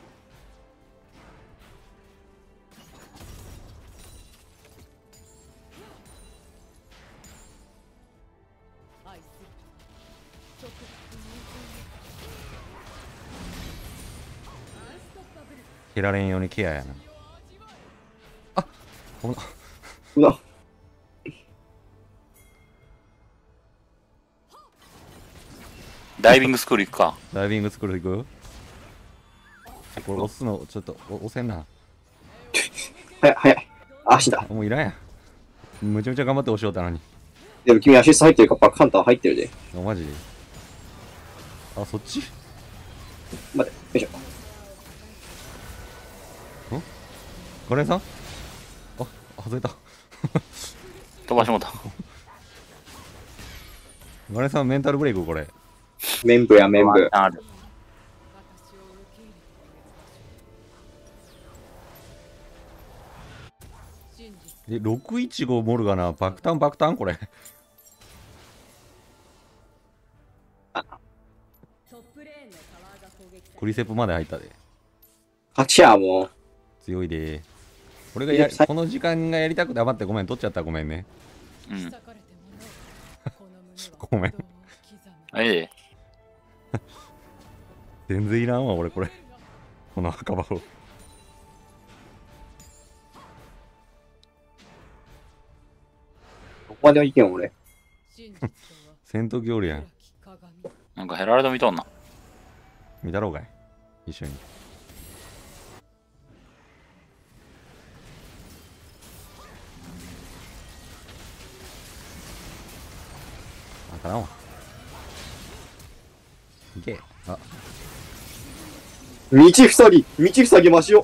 愛する束縛にアンストッパブル。 蹴られんようにケアやな。あ、ほんうわ。 ダイビングスクール行くか。 ダイビングスクール行く？これ押すのちょっと押せんな。 早い。足だ。 もういらんやん。むちゃむちゃ頑張って押しよったのに。 でも君アシスト入ってるかバックハンター入ってるで。 あ、マジで。あ、そっち？ 待って、よいしょ。 ガレンさん？あ、外れた。 飛ばしもた。 ガレンさんメンタルブレイクこれ。 メンブやメンブ。 ある。 私を受け入れて真実 615モルガナ、爆誕これ。 トップレーンのタワーが攻撃されクリセプまで入ったで。 勝ちや、もう。 強いで。俺がいやこの時間がやりたくて余ってごめん、取っちゃったごめんね。 うん。 裂かれてもなおこの胸はごめん鼓動を刻むええ。 全然いらんわ、俺これ。この赤羽を。 どこまでも行けん、俺。 真実とは戦闘機おるやん。 暗き鏡。 なんかヘラルド見とんな。 見たろうがい。一緒に。当たらんわ。いけ。あ、 道塞ぎましよ。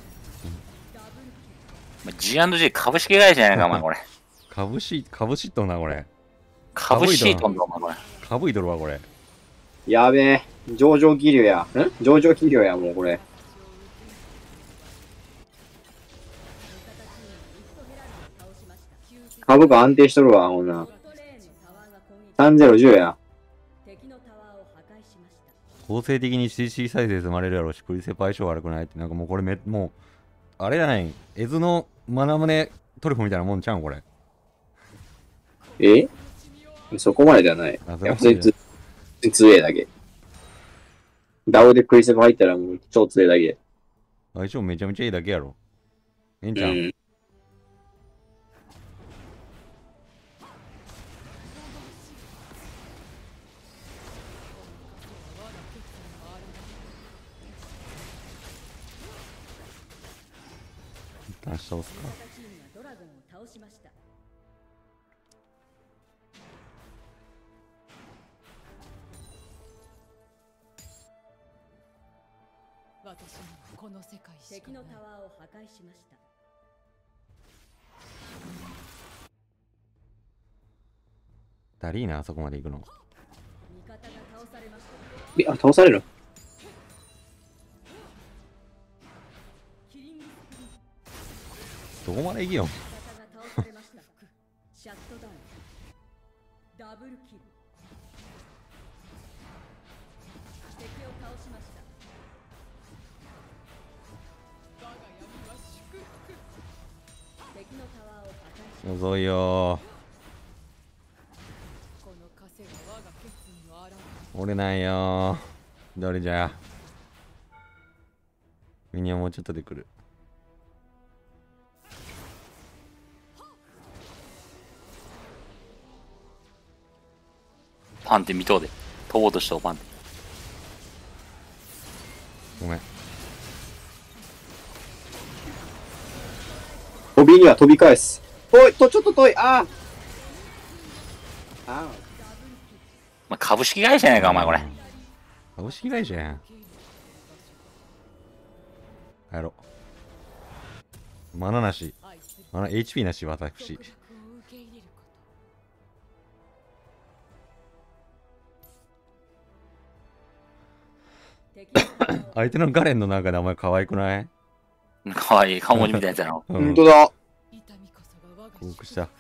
G&G 株式会社やないか、お前これ。 株式っとんな、これ。 株式とんだ、お前これ。 株いとるわ、これ。 やべえ。上場企業や。上場企業や、もうこれ。株価安定しとるわ、ほんな。 トップレーンのタワーが攻撃。 3010や。 敵のタワーを破壊しました。 構成的に CC 再生生まれるやろし、クリセプ相性悪くないって、なんかもうこれもう、あれじゃない、絵図のマナムネトリュフみたいなもんちゃうん、これ。 えそこまでではない。 あ、 いや、普通に強えだけ。ダオでクリセプ入ったらもう超強えだけ。 相性めちゃめちゃいいだけやろ。ええんちゃう、 うん。 一旦下押すか。 味方チームがドラゴンを倒しました。私にはこの世界しかない。敵のタワーを破壊しました。 だりーな、あそこまで行くの。 味方が倒されました。 あ、倒されるキリングスプリンどこまで行きよん。 味方が倒されました。シャットダウン。ダブルキル。敵を倒しました。我が闇は祝福。敵のタワーを破壊しました。 遅いよこの枷が我が決意の表れ。 ー。折れないよー。どれじゃ。ミニオンもうちょっとで来る。 パンって見とうで。飛ぼうとしたおパンって。 ごめん。 飛びには飛び返す。遠いちょっと遠い。ああ。 まあ、株式会社やないか、お前これ。 株式会社やん。 やろう。マナなし。 愛するマナ HP なし、私。 束縛を受け入れること。敵の旗を相手のガレンのなんか名前可愛くない？ かわいい、顔文字みたいなやつやろ。 うんほんとだ。 痛みこそが我が報告した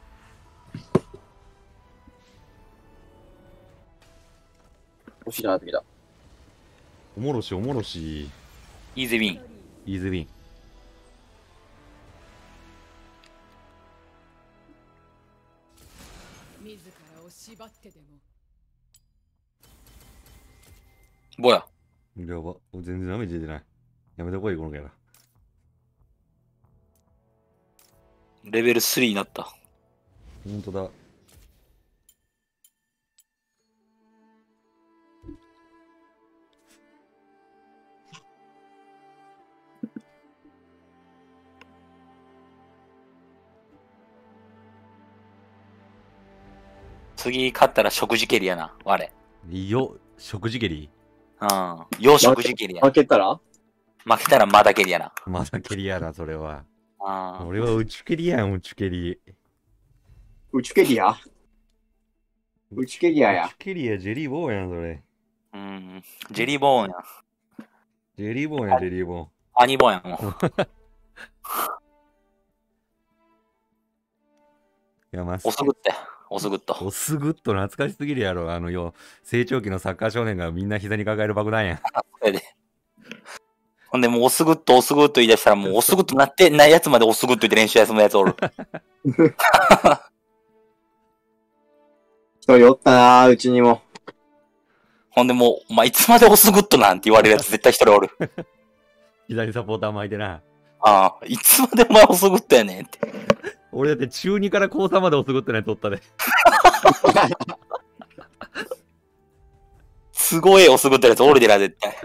欲しいなってきた。 おもろし、おもろし。 イーズウィン。 イーズウィン。 自らを縛ってでもぼや。 やば。全然ダメージ出てない。やめてこい、このキャラ。 レベル3になった。 ほんとだ。 次勝ったら食事蹴りやな、我。 よ、食事蹴り。 うん。よう食事蹴りや。 負けたら負けたらまだ蹴りやな。 まだ蹴りやな、それは。 あ俺は内蹴りやん、内蹴り。 打ち蹴りや。打ち蹴りやや内。蹴りや、ジェリーボーンやん、それ。 うん。ジェリーボーンや。 ジェリーボーンや、ジェリーボーン。 アニボーンやもん。 いや、まあ、 おすぐって。おすぐっと。 おすぐっと懐かしすぎるやろ。成長期のサッカー少年がみんな膝に抱える爆弾やん。 それで。ほんで、もうおすぐっとおすぐっと言い出したら、もうおすぐっとなってないやつまでおすぐっと言って練習休むやつおる。 一人おったなぁ、うちにも。 ほんでもう、お前いつまでおすぐっとなんて言われるやつ絶対一人おる。 膝にサポーター巻いてな。 ああ、いつまでお前おすぐっとやねんって。 俺だって中2から高3までおすぐってないとったで。 すごいおすぐってるやつおるでな、絶対。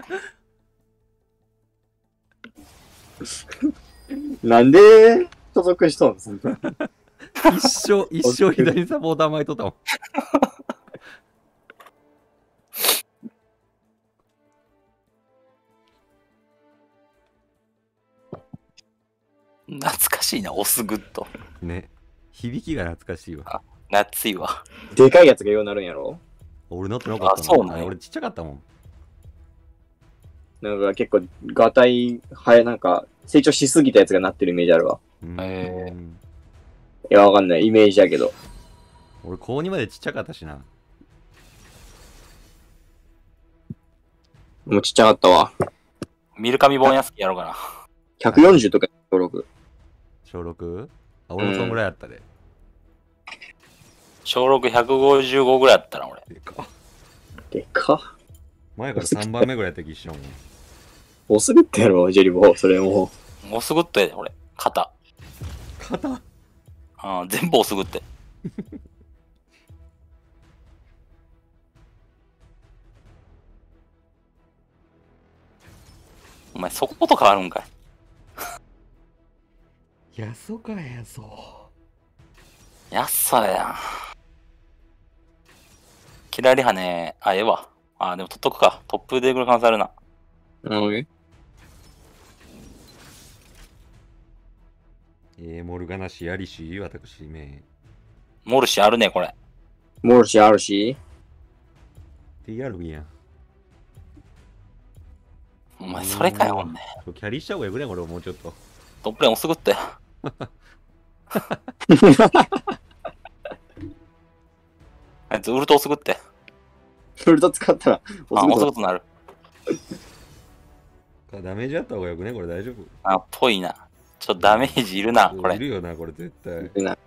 なんで所属しとんですか？ 一生膝にサポーター巻いとったもん。 懐かしいな、おすぐっと。 ね。響きが懐かしいわ。 夏いわ。 でかいやつがようなるんやろ？ 俺乗ってなかったもん。 あそうなんや俺ちっちゃかったもん。 なんか結構、ガタイ、なんか、成長しすぎたやつがなってるイメージあるわ。 へいや、わかんない。イメージやけど。 俺高2までちっちゃかったしな。 もうちっちゃかったわ。 ミルカミボンヤスキやろうかな。 140とか登録。 小 6？ あ、俺もそんぐらいやったで。 小6 155ぐらいやったな、俺。 でか。 でかっ。 前から3番目ぐらいやった気しようもん。 おすぐってやろ、ジェリボー。それもおすぐっとやで、俺。肩。 肩うん、全部おすぐって。お前、そこと変わるんかい。 やそかやそ。 やっさやん。キラリハね、あ、ええわ。あ、でも取っとくか。トップでくる可能性あるな。 う。 モルガナシアリシ私め。 モルシあるね、これ。 モルシあるし。 TR やん。 お前、それかよ、ほんで。 キャリーした方がよくね、これもうちょっと。 トップレーンおすぐって。あいつウルトおすぐって。 フルト使ったら、おあ、おすすぐぐとなる。 ダメージあった方がよくね、これ大丈夫。 あ、ぽいな。ちょっとダメージいるな、これ。 いるよな、これ絶対。 とな。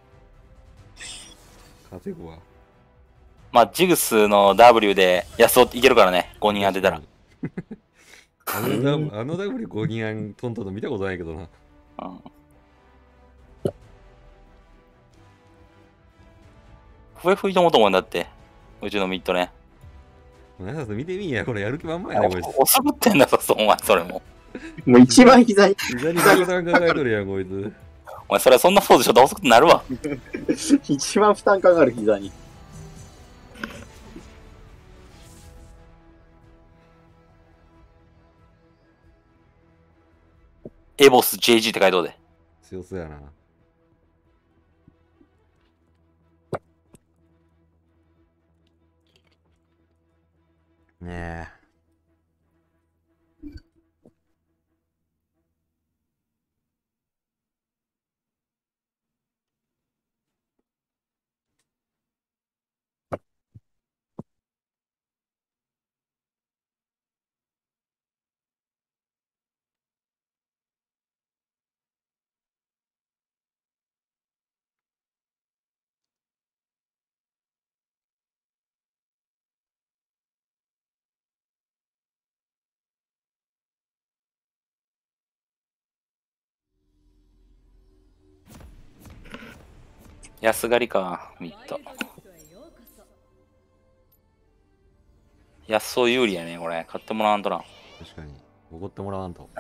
稼ぐわ。 まあ、ジグスの W で安尾いけるからね、5人当てたら。 あの W5 人トントンと見たことないけどな。 うん。笛吹いたもと思うんだって。うちのミッドね。 ナサス見てみいや、これやる気満々やね、これ。 おさぶってんだぞ、お前、それも。 もう一番膝に、 膝に爆弾抱えとるやん、こいつ。 お前、それはそんなポーズしょったら遅くなるわ。 一番負担かかる膝に。 エボス JG って書いとうで。 強そうやな。ねえ。 安狩りか、ミッド。 ワイルドリフトへようこそ。 安そう有利やね、これ。買ってもらわんとな。 確かに。おごってもらわんと。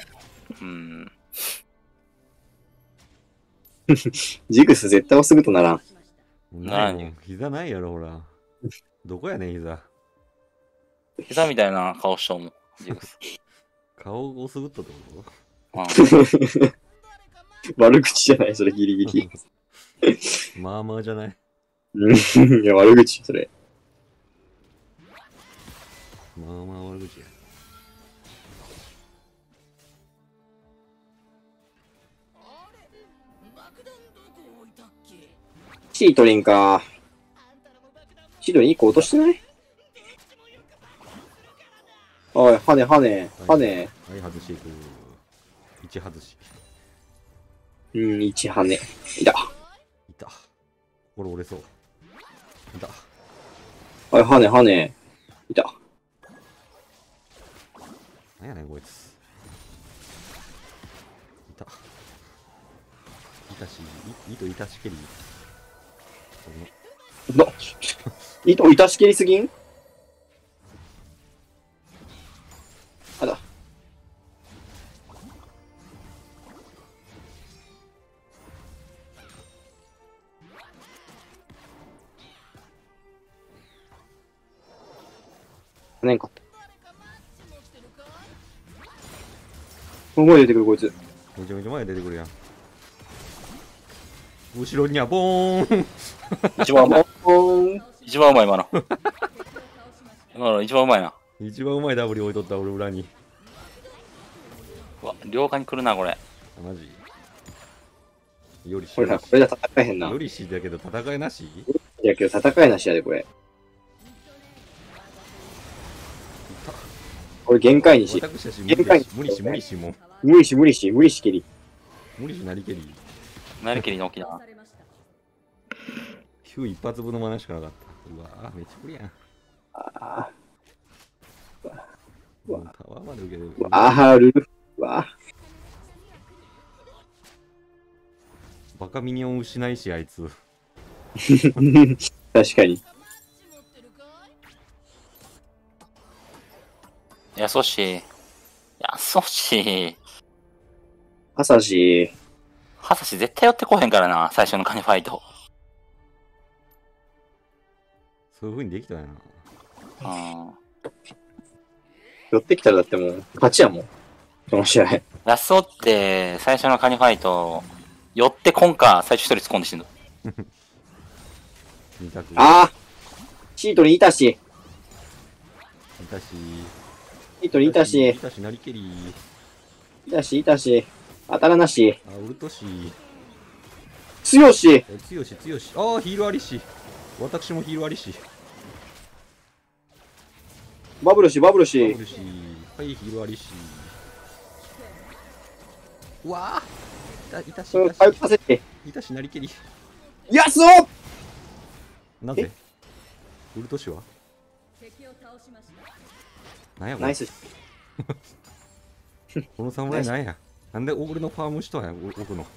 ジグス絶対押すぐとならん。 ないよ。膝ないやろ、ほら。どこやねん、膝。 膝みたいな顔しとうもん、ジグス。 顔を押すぐったってこ悪口じゃないそれギリギリ。 とまあまあじゃない。 うんいや、悪口、それ。 まあまあ悪口や。 シートリンか。シートリン1個落としてないおい、跳ね。 はい、外しいく。1外し。 1跳ね。いた。 いた。心折れそう。いた。 おい、跳ね。いた。 なんやねん、こいつ。いた。糸いたしけり。 糸いたし切りすぎんあだ。跳ねんかった。ここで出てくるこいつ。 めちゃめちゃ前に出てくるやん。後ろにはボーン一番うまい。 おー一番うまい、今の。今の一番うまいな。 一番うまいダブリ置いとった俺裏に。 うわ、両側に来るな、これ。 マジよりしこれな、これじゃ戦えへんな。 よりしだけど戦いなしいやけど戦えなしやで、これ。これ限界にし。 私たち限界無理しもう無理し蹴り。 無理しなりけりなりきりの沖縄。 ヒュー一発分のマナしかなかったうわーめっちゃ無理やんあもうタワーまで受けるわバカミニオン失いしあいつ確かに。 やそし。 はさし、 はさし絶対寄ってこへんからな、最初のカニファイト。 そういう風にできたんやな寄ってきたらだってもう、勝ちやもん。この試合。 ラストって最初のカニファイト、寄ってこんか、最初一人突っ込んで死ぬ。 二択あシートにいたし、 いたしシートにいたし、 いたしなりけりいたし、当たらなし、 あウルトし強し、 強しああヒールありし私もヒールありしバブルし、 ダブルしはいヒールありしうわあいたし回復させて。 いたしなりけりやすおなぜウルト氏は敵を倒しましたなんやこれナイス。 この侍なんやなんで俺のファームしとんや奥の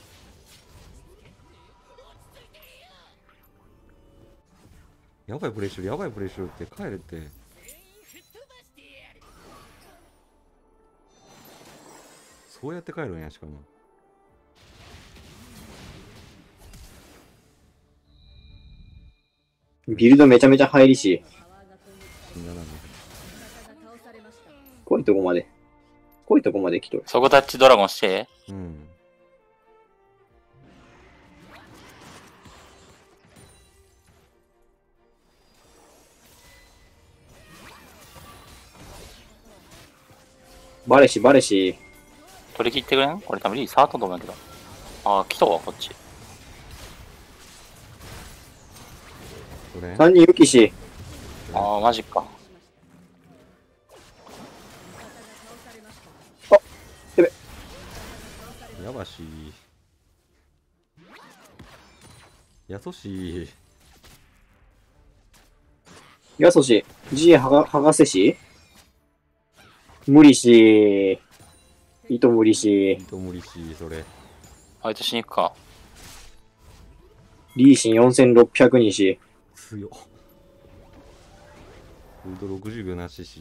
やばいプレイしてるって帰れってそうやって帰るんやしかもビルドめちゃめちゃ入りし、 パワーが飛んでき死んだな味方が倒されました来いとこまで。 こいいとこまで来とる。 そこタッチドラゴンして。 うん。 バレシ、バレシ。 取り切ってくれんこれ多分リー触ったと思うんだけど。ああ、来たわ、こっち。 これ 3人ユキシ。 ああ、マジか。 やばし。やそし。 やそし。G はがせし。無理し。糸無理し。 糸無理し、それ。 ファイトしに行くか。 リーシン4600にし。 強っ。フード60秒なしし。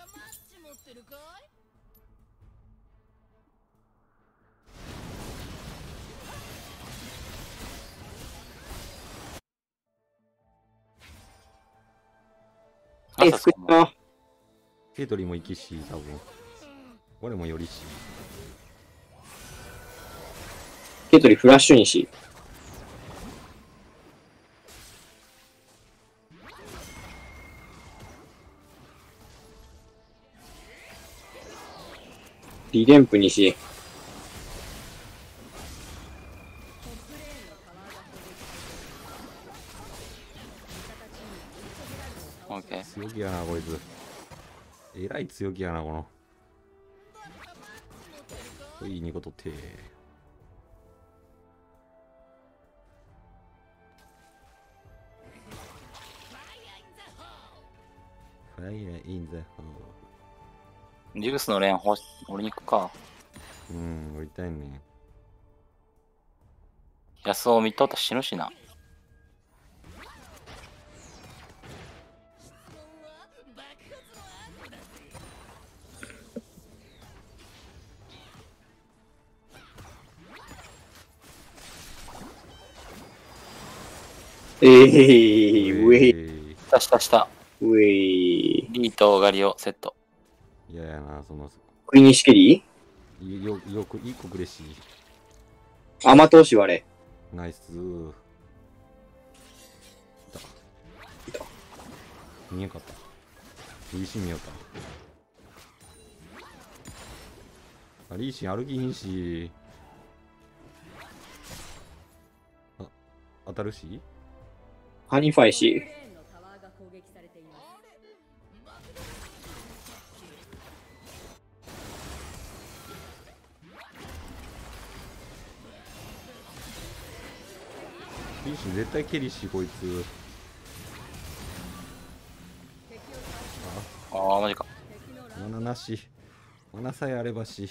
え、福島。 ケイトリも行きし、多分。俺もよりし。 ケトリフラッシュにし。リレンプにし。 オッケー。 強気やな、こいつ。えらい強気やな、この。いい2個取って。ファイヤーインザホジグスのレーン俺に行くか。 ー。うん、降りたいね。 安尾見とったら死ぬしな。 ウェイ。 下。 ウェイ。 リーとガリオセット。 いややな、その、 クイニシケリよく、いい子くれし。 甘党し割れ。 ナイス。いた。見えんかった。リーシン見よった。あ、リーシン歩きひんし。あ、当たるしハニファイし。 リーシン絶対蹴りし、こいつ。 ああ、マジか。 マナなし。マナさえあればし。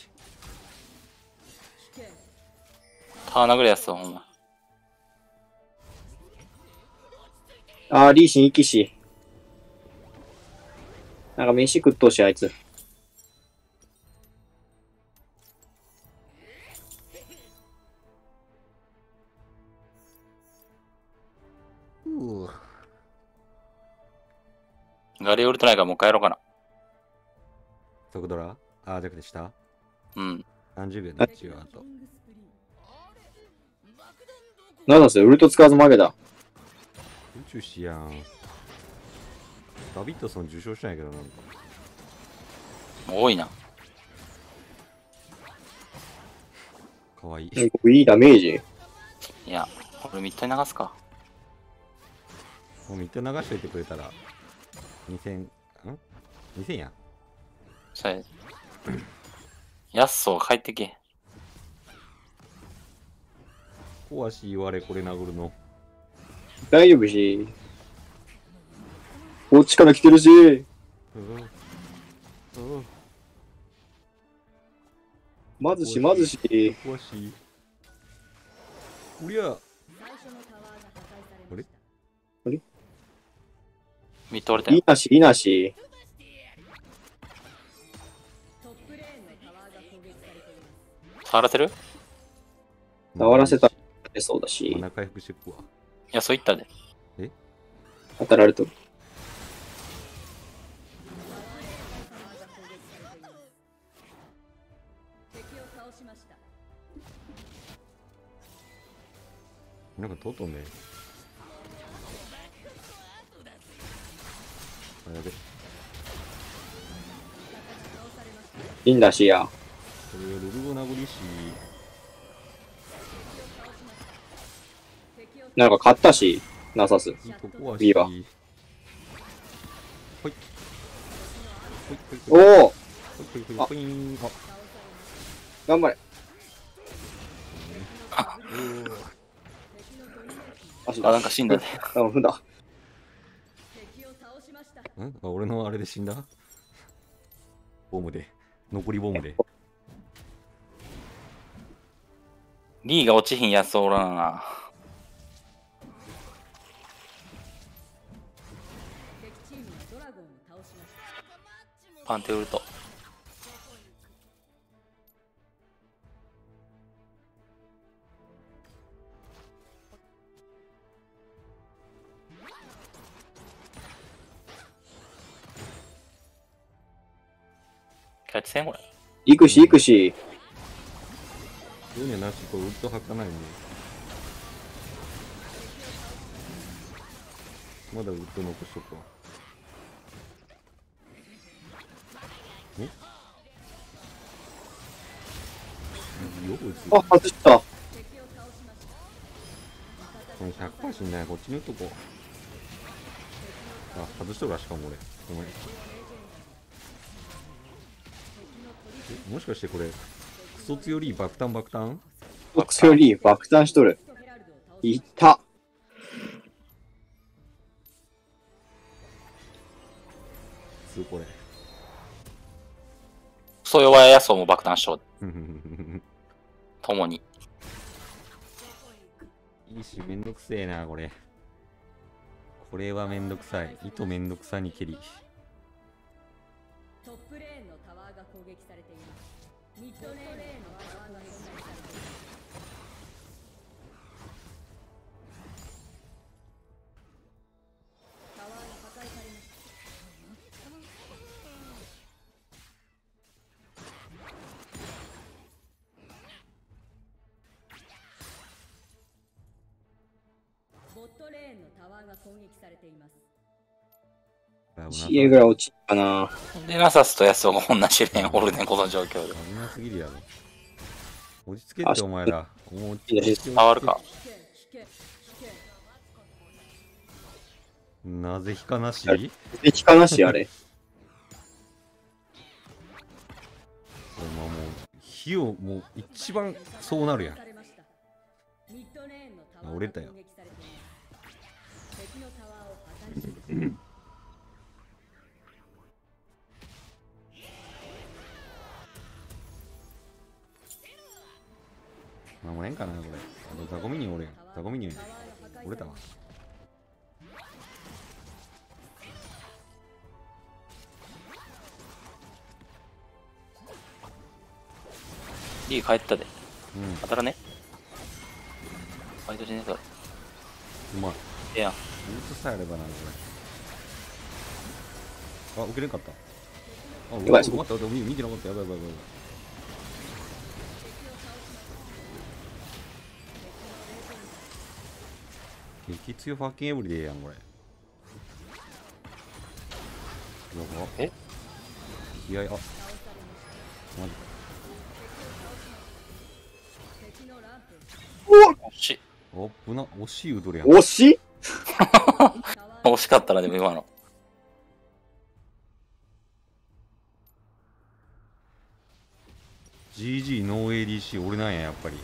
ターナぐらいやつほんま。 リーシン生きし。なんか飯食っとうし、あいつ。 ガリオウルトライからもう一回やろうかな。 速ドラじゃなくて下うん。 30秒で一応あと。 なんだそれ、ウルト使わず負けた。 宇宙しやん。ダビッドソン受賞したんやけど、なんか。 多いな。 かわいい。 いいダメージ。 いや、これミッドに流すか。 もうミッド流しといてくれたら、2000、2000やん。 それ。やっそう帰ってけ。 怖し言われ、これ殴るの。 大丈夫し。こっちから来てるし。まずし、まずし。 怖し。うりゃ。あれミッド折れたよ。 いなし、いなし。 触らせる触らせたらそうだしマ。ナ回復してくわ。 いや、そう言ったで。 当たられとる。 しました。 なんかとうとうね。あ、やべ。こいいんだしや。 れルルゴナブリし。 なんか買ったし、なさす。 ここはし。 いいわほい。ほいおお、 ほいほいほいほいほいん。あ、 頑張れ。足あ、なんか死んだね。 あ、踏んだ。 敵を倒しました。 あ、俺のあれで死んだ。ボムで。残りボムで。 リーが落ちひんやつおらんな。 敵チームがドラゴンを倒しました。 パンテウルト。キャッチせんこれ。 行くし行くし。 そういうのなし、これウッド吐かないね。まだウッド残しとくわ。えよくあ、外した。 敵を倒しました。 これ100%死んない。こっちに打っとこう。あ、外しとるわ、しかも俺。ごめん。え、もしかしてこれ、クソ強り爆弾爆弾僕より爆弾しとる。 ヘラルドを倒しいった。 普通これ。 クソ弱いやつをも爆弾しとう。 ふんふんふんふんともに。 いいし、めんどくせえな、これ。これはめんどくさい。糸めんどくさに蹴り。 トップレーンのタワーが攻撃されています。ミッドレーンのタワーが攻撃されています。タワーが破壊されました。ボットレーンのタワーが攻撃されています。 CA ぐらい落ちたかな。 で、ナサスとヤスオが同じレーンおるね、この状況で。 危なすぎるやろ。落ち着けってお前ら。もういいね変わるか。 危険、危険、危険。 なぜ引かなしで、引かなし、あれ。 これまあもう火をもう一番そうなるやん。 ミッドレーンのタワー折れたよが攻撃されています。敵のタワーを破壊しました。 守れんかなこれ。あとザコミニンおるやん。ザコミニンタワーが破壊折れたわ。 リー帰ったで。 うん、 当たらね。バイトしねえぞ。 うまい。 ええやん。 ルートさえあればな、これ。あ、受けれんかった。あ、 やばい待って、待って、見てなかった。やばいやばいやばい。激強ファッキンエブリデイやん、これ。やば。 え気合い、あ、マジか。 敵のランプ惜しい。 おぶな、惜しいウドルやん。 惜しいタワー惜しかったな、でも今の。 GG ノー ADC 俺なんや、やっぱり。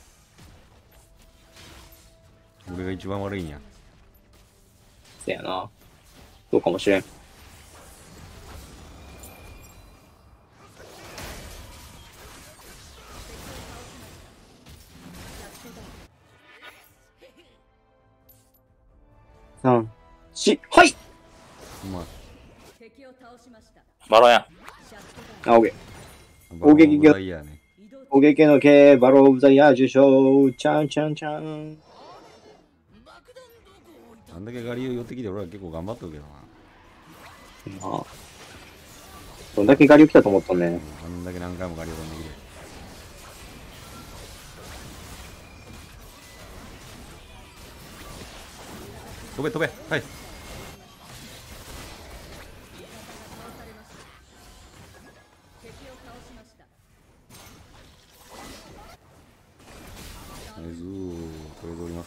俺が一番悪いんや。 せやな。そうかもしれん。3、4、はい。 うまい。 敵を倒しました。 バロやん。 シャットダウン。 あ、オゲ。攻撃がいやね。 移動攻撃の系バロー・オブ・ザ・イヤー受賞。ちゃんちゃんちゃん。 あんだけガリを寄ってきて俺は結構頑張っとるけどな。 まあ。どんだけガリを来たと思ったね。 あんだけ何回もガリを飛んできて。 飛べ飛べ。はい。ナイスー。これでおります。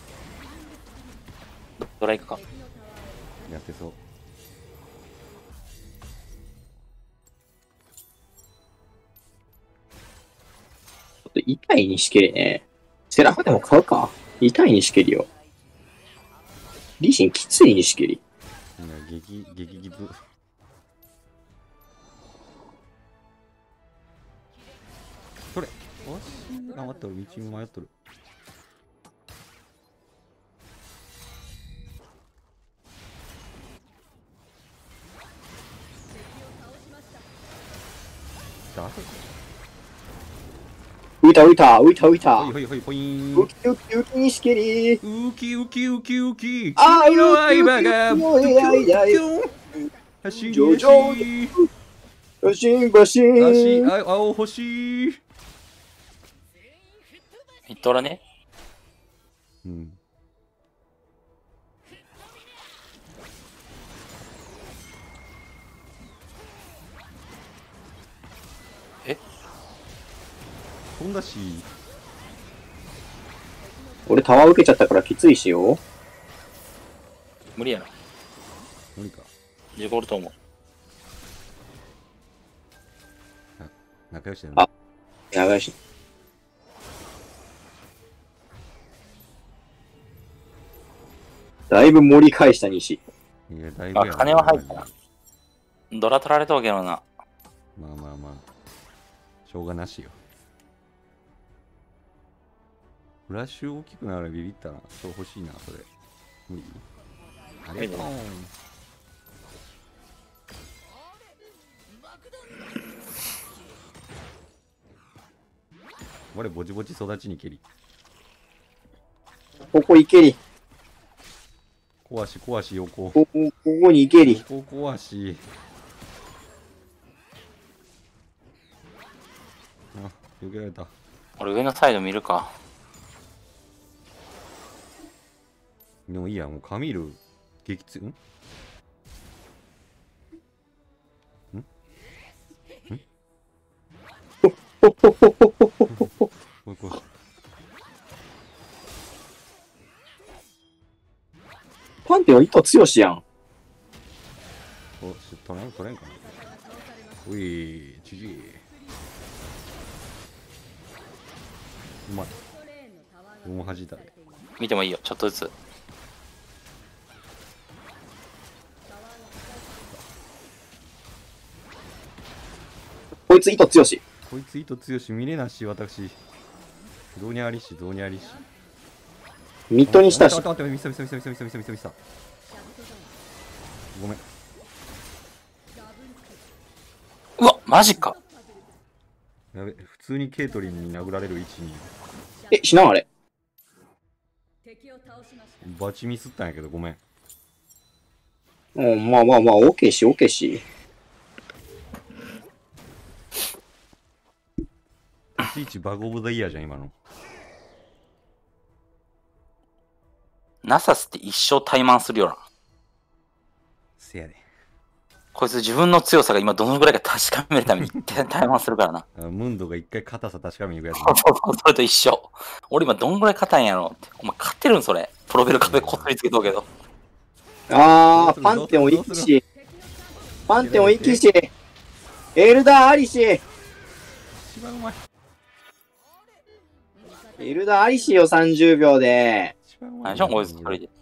ドライクか。 やってそう。 ちょっと痛い西蹴りね。セラフでも買うか。痛い西蹴りよ。リシンきつい西蹴り。 いや、激きつ。それ。おしい。頑張ってる。道に迷っとる。 浮いた浮いた浮いた浮いた。 ほいほいほい、ポイーン。 ウキウキウキ西蹴り。 ウキウキウキウキ。 あー、 君の相葉がウキウキウキウキキュン走り徐々にバシンバシン。 足、青星。 ヒットラね。 うん。 え、 飛んだし。 俺タワー受けちゃったからきついしよ。 無理やな。 無理か。 15おると思う。 仲良しだよね。 あやばいし。だいぶ盛り返した西。 いや、だいぶやな。 金は入ったな。ドラ取られとうけどな。 まあまあまあ。しょうがなしよ。フラッシュ大きくなるビビったな。そう欲しいな、それ。無理あれかー。俺、ぼちぼち育ちに蹴り。 ここ行けり。 壊し、横。 ここに行けり。 ここ壊し。あ、避けられた。 俺上のサイド見るか。 でもいいや、もうカミール、激強。これパンテは糸強しやん。 取れんかな。うい、ちじい。うまい。もう弾いたね。 見てもいいよ、ちょっとずつ。 こいつ糸強し。 こいつ糸強し、見れなし、私。どうにありし。 ミッドにしたし。 待って、ミス。ごめん。 うわ、マジか。 やべ、普通にケイトリンに殴られる位置に。 え、死なんあれ。 バチミスったんやけど、ごめん。 うん、まあ、オーケーし。 いちいちバグオブザイヤーじゃん、今の。 ナサスって一生怠慢するよな。 せやで。 こいつ自分の強さが今どのぐらいか確かめるために怠慢するからな。 ムンドが一回硬さ確かめに行くやつ、 そうそれと一緒。俺今どんぐらい硬いんやろって。お前勝ってるんそれ。プロベル壁こすりつけとうけど。 あー、パンテオン生きし。エルダーありし。 一番うまい。 エルダーありしよ、30秒で。 一番うまい。 何でしょこいつ一人で。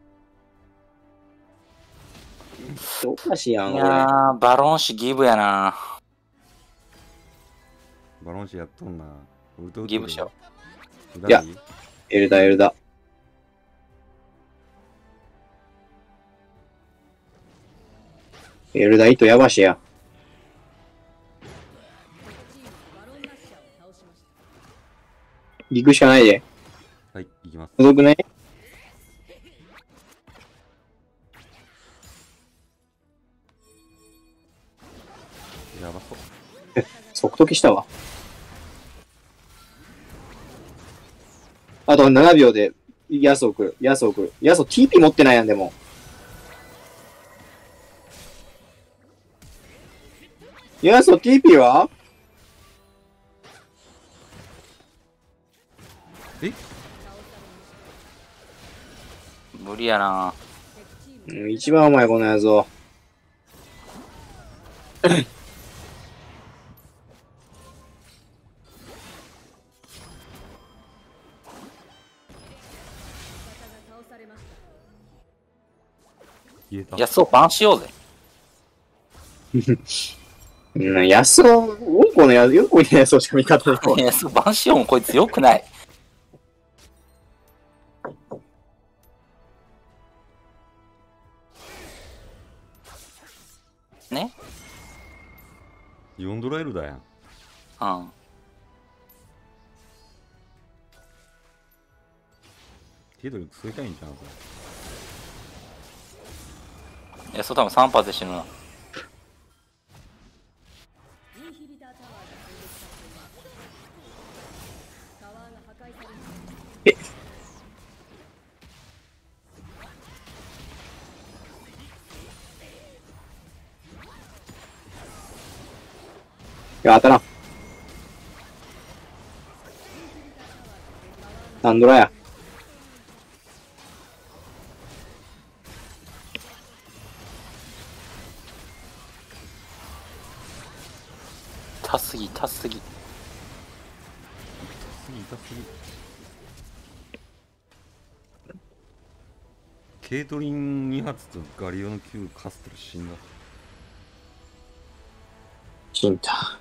おかしいやん、 いやー、バロン氏ギブやな。 バロンシやっとんな。 ギブしよいやエルダー。エルダー糸やばしや。行くしかないで。 はい、行きます。 届くね。 やばそう。 即時したわ。あと7秒でヤスオ来る。ヤスオ来る。ヤスオ TP 持ってないやん、でも。ヤスオ TP はえ無理やな。 一番うまい、このヤスオ。 言えた。 いや、そう、バンしようぜ。 ヤスオ、うんこのヤスオしか味方でいや、そう、バンしようもこいつよくない。ね。 4ドラエルだやん。 うん。 けど、吸いたいんじゃん、それ。 いや、そう、多分3発で死ぬな。 インヒビタータワーが攻撃されています。タワーが破壊されました。 いや、当たらん。サンドラや。 痛すぎ、痛すぎ。 痛すぎ。ケイトリン2発とガリオの9カステル死んだ。 死んだ。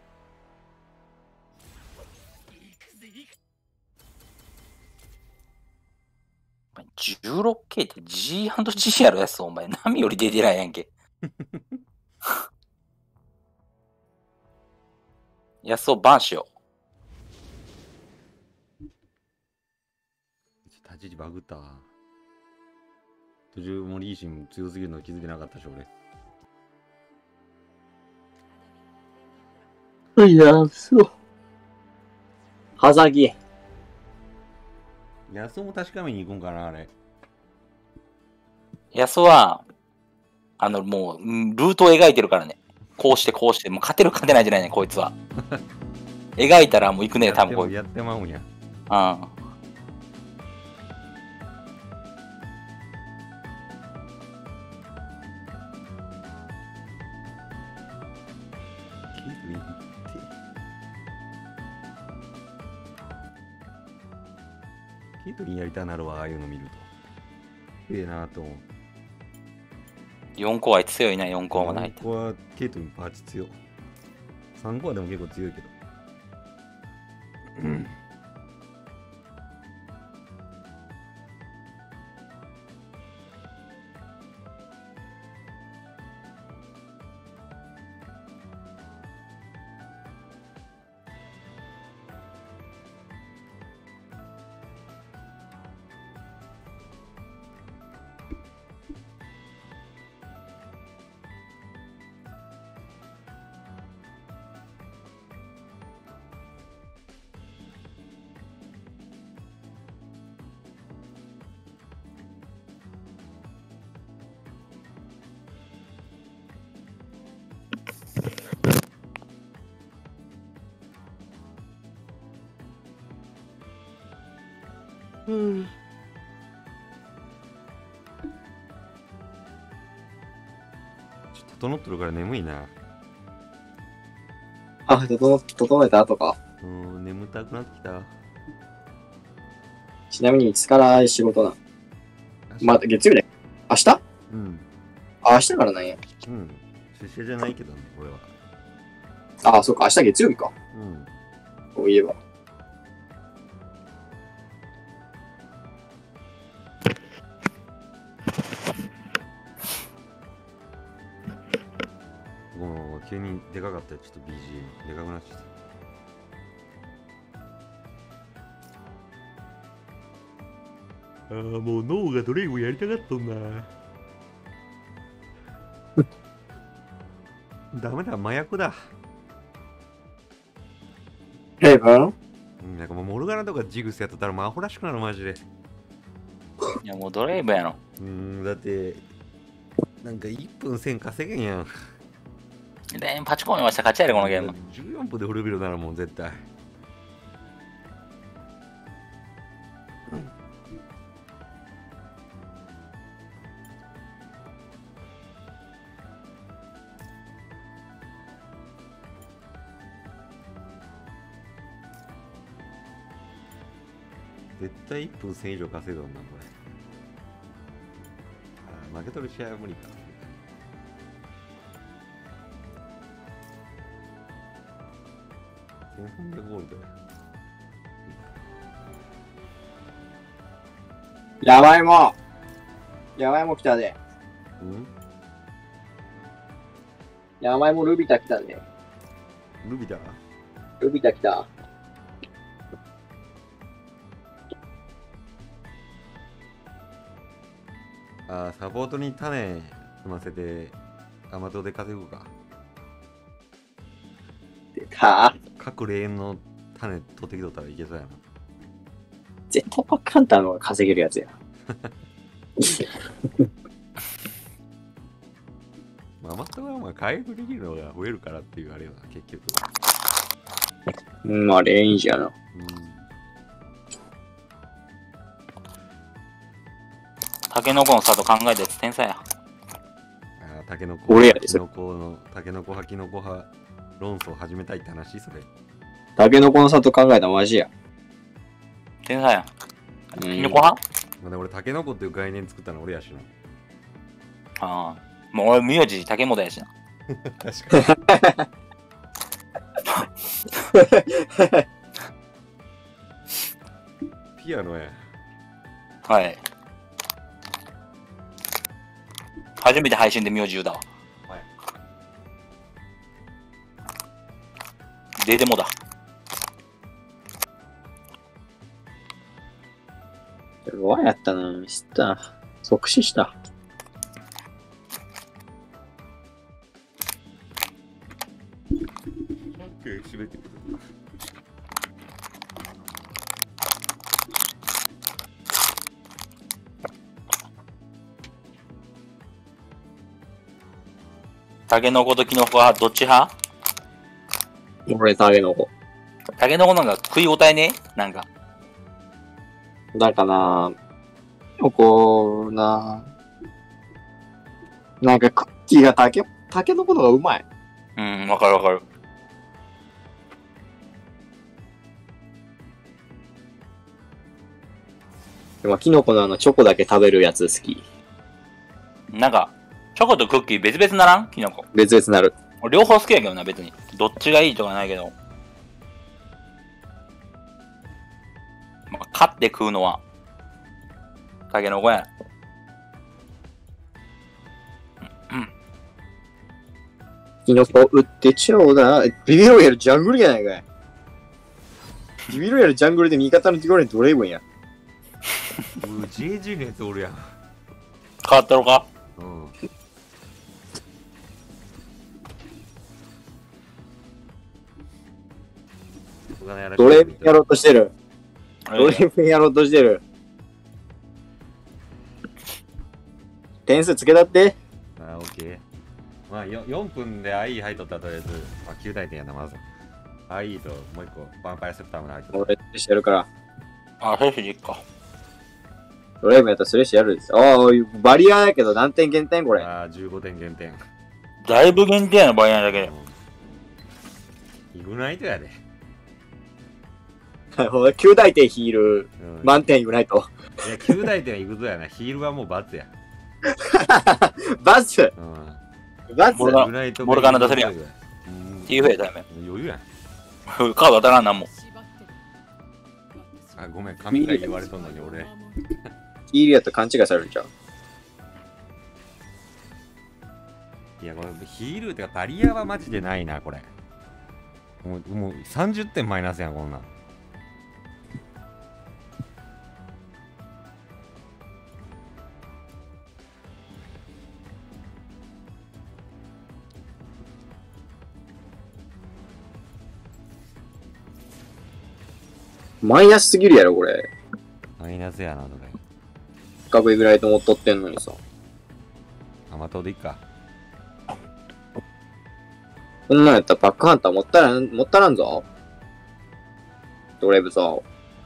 16K って G&G やろやつ、お前。波より出てないやんけ。やつをバンしよ立ち位置バグったわ。途中もリーシン強すぎるの気づけなかったし、俺。 いや、そう。はざぎ。 ヤスオも確かめに行こうかな、あれ。 う。やつは、もう、ルートを描いてるからね。こうして、こうして。もう勝てる勝てないじゃないね、こいつは。描いたらもう行くね、多分こいつ。 やってまうんや。 うん。 ケイトリンやりたなるわ、ああいうの見ると。ええなぁと思う。 4コアは強いな、4コアまで入った 4。コはケイトリンパーチ強い。3コアでも結構強いけど。ちょっと整ってるから眠いな。 あ、整えた後か。 眠たくなってきた。 ちなみにいつから仕事な。また月曜日で。明日うん。 あ、明日からなんや。 うん。出社じゃないけどね、俺は。 あ、そうか、明日月曜日か。 うん。 そういえば。 ごめん、急にでかかったよ、ちょっと BGM。でかくなっちゃった。ああ、もう脳がドレイをやりたかったんだ。ダメだ、麻薬だ。 レイブンなんかもうモルガナとかジグスやってたらもうアホらしくなる、マジで。 いやもうドライブやろ。 だってなんか1分1000稼げんやん。 でパチコンました勝ちやでこのゲーム。 14分でフルビルならもう絶対。絶対1分1000以上稼いだんな、これ。負けとる試合は無理か。1300ゴールドや。 やばいもん。やばいもん来たで。やばいもんルビタ来たで。 ルビタルビタ来た。 サポートに種積ませて、アマトで稼ぐか。 出た。 各レーンの種取ってきとったらいけそうやな。 絶対パッカンタの方が稼げるやつや。 アマトはお前回復できるのが増えるからっていうあれよな、結局。 まあ、レンジやな。 タケノコの里考えたやつ天才や。 タケノコ、 俺やでタケノコの、タケノコ派、キノコ派、論争始めたいって話それ。 タケノコの里考えたマジや。 天才や。 キキノコ派まだ俺タケノコっていう概念作ったの俺やしな。 ああ。もう俺名字竹本やしな。 確かに。ピアノや。 はい。初めて配信で名字言うだわ。 はい。 デデモだ。 ロアやったな、ミスった。即死した。 閉めてくる。 タケノコとキノコ派どっち派？ 俺、タケノコ。 タケノコなんか食い応えねなんか。 だからこうなんかクッキーがタケノコの方がうまい。 うん、わかるわかる。 でもキノコのチョコだけ食べるやつ好き。 なんか、チョコとクッキー別々ならんキノコ。 別々なる。 俺両方好きやけどな、別に。どっちがいいとかないけど。まあ、買って食うのは、タケノコや。 キノコ売ってちょうだい。ビビロイヤルジャングルやないかい。ビビロイヤルジャングルで味方のところにドレイブンや。 JG のやつおるやん。 変わったのか？ うん。 ドレイブンやろうとしてる。ドレイブンやろうとしてる。点数つけたって。 オッケー。まあ、4分で IE 入っとったらとりあえず、まあ、9大点やな、まず。IE ともう一個、ヴァンパイアセプターも入っとった。 俺、スレッシュやるから。 あ、フェシでいっか。 ドレイブンやったらスレッシュやるです。ああ、バリアーやけど何点減点これ。 15点減点。 だいぶ限定やの、バイアンだけで。 イグナイトやで。 9大点ヒール、 うん、 満点イグナイト。 いや、9大点はいくぞやな。ヒールはもうバツや。 バツうん。 バツモルガナ出せるやん。TF やダメ。 余裕やん。 カード当たらんなんも。 あ、ごめん、神が言われとんのに俺。 ヒールやったら勘違いされるんちゃう？ いや、これヒールってかバリアはマジでないな、これ。もう30点マイナスやん、こんなん。 マイナスすぎるやろ、これ。 マイナスやな、それ。 かぐいぐらいと思っとってんのにさ。 甘党でいっか。 こんなんやったらバックハンターもったらんぞ。ドレブさ。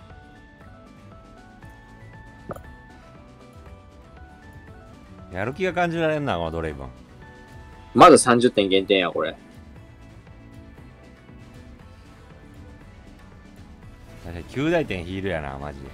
やる気が感じられんな、このドレイブン。 まず30点減点や、これ。 確かに9大点ヒールやな、マジで。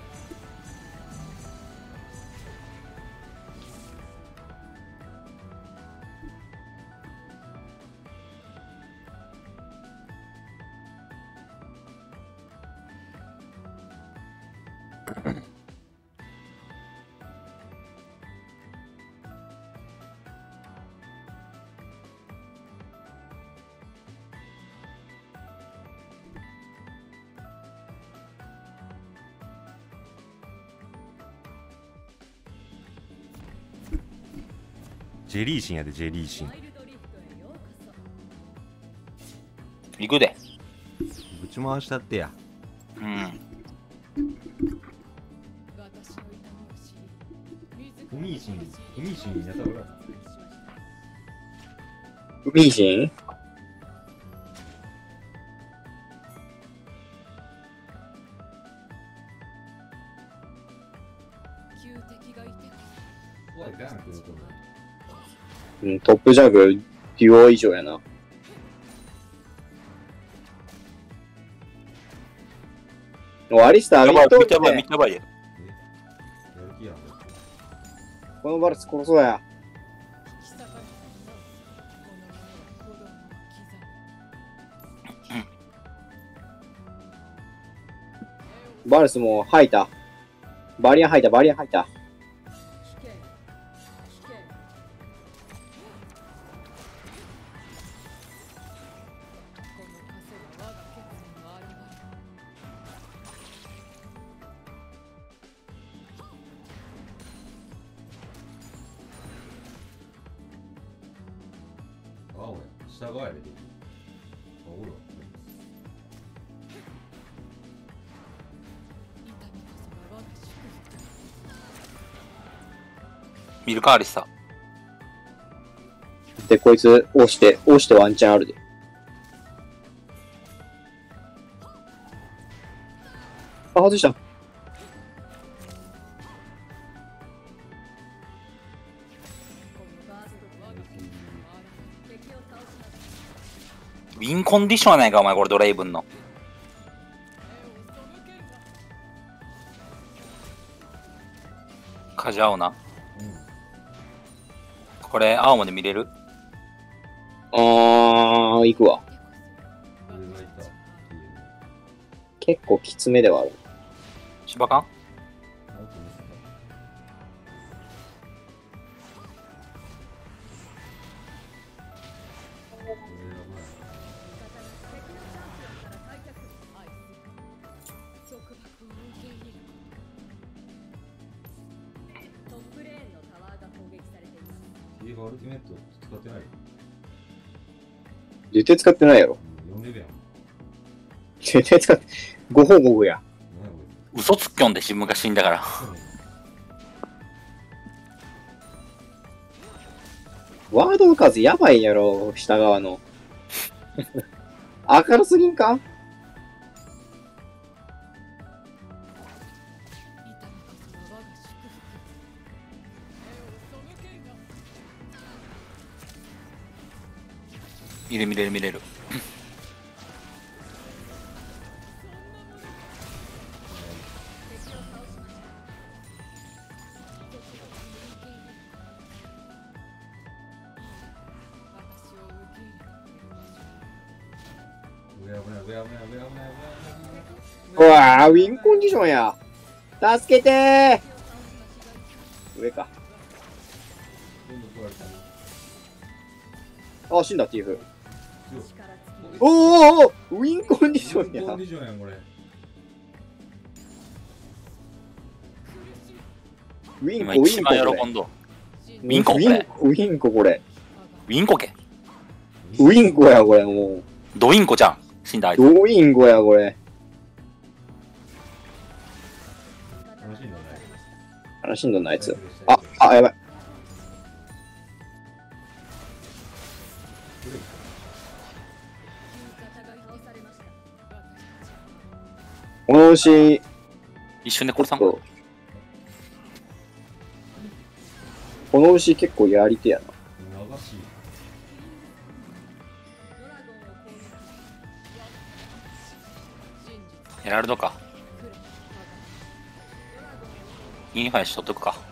ジェリーシンやで、ジェリーシン。 行くで。 ぶち回したってや。 うん。 ウミーシンになったら。 ウミーシンうん、トップジャグ、デュオ以上やな。お、アリスター、 やばい、 とめっちゃやばい、めっちゃやばいよ。 このバルス殺そうや。バルスも吐いた。バリアン吐いた、バリアン吐いた。 青や、下側やで。おるわ。 見るか、アリスタ。 で、こいつ、押してワンチャンあるで。あ、外した。 ウィンコンディションやないか、お前、これ、ドレイブンの。カジ青な。これ、青まで見れる？ 行くわ。結構きつめではある。 芝かん？ アルティメット使ってないよ。 絶対使ってないやろ。 4レベルやん。 絶対使って、ごほごほや。 嘘つっきょんで、自分が死んだから。 ワードの数やばいやろ、下側の。明るすぎんか？ 見れる見れる見れる。 うわぁ、ウィンコンディションや。助けてー。上か。あ、死んだ、ティーフ。おーおーおー、ウィンコンディションや。 コンディションやんこれ。 今ウィンコ、ウィ一番ンコこれ。 喜んど。ウィンコこれ。 ウィンコこれ。 ウィンコけ。 ウィンコや、これ、もう。 ドウィンコじゃん。死んだあいつ。 ドウィンコや、これ。 楽しいんだね。 からしんどんなあいつ。あ、やばい。この牛、 一瞬で殺さん。 この牛結構やり手やな。 流し。 ヘラルドか。インファイしとっとくか。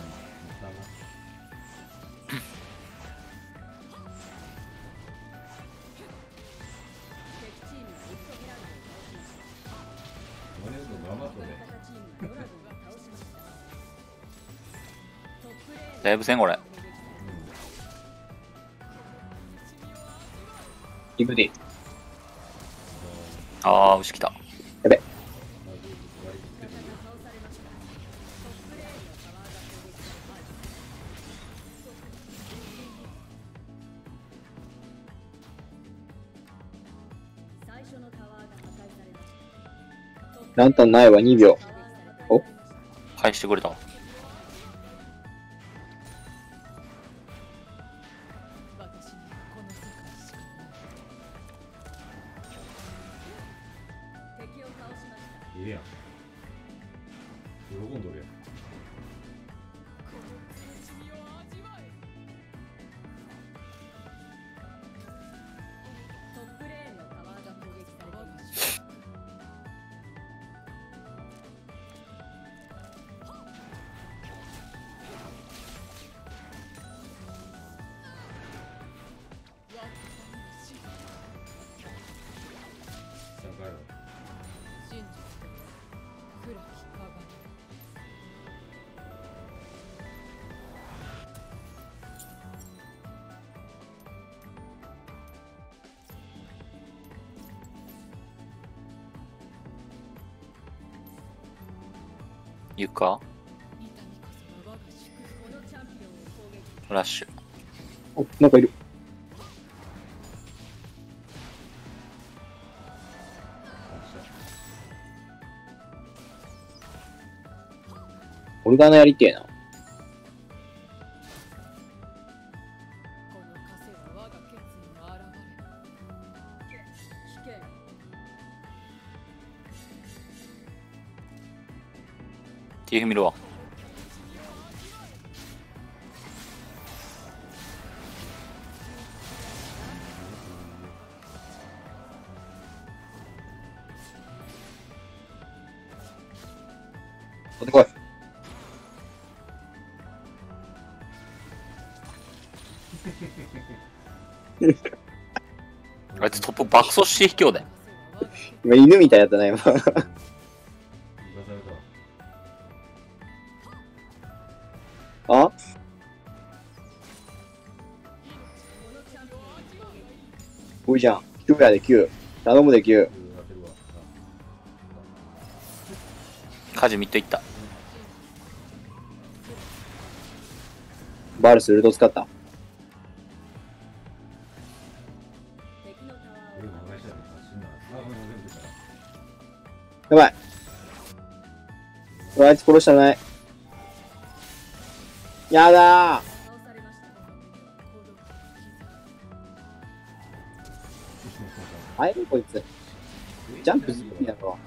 だいぶせんこれ。 行くで。 ああ、牛来た。 やべ。ランタンないわ、2秒。お、 返してくれたわ。 いいやん。喜んどるやん。 行くか。ラッシュ。 お、なんかいる。オルガナやりてえな。 ティーフ見るわ。 取ってこい。 あいつトップ爆走して卑怯だよ。 今犬みたいやったな、今。あ、おいじゃん。9やで9。頼むで9。 カジミットいった。 バールスウルト使った。やばい。あいつ殺したない。やだー。あえるこいつ。ジャンプずっとやろ。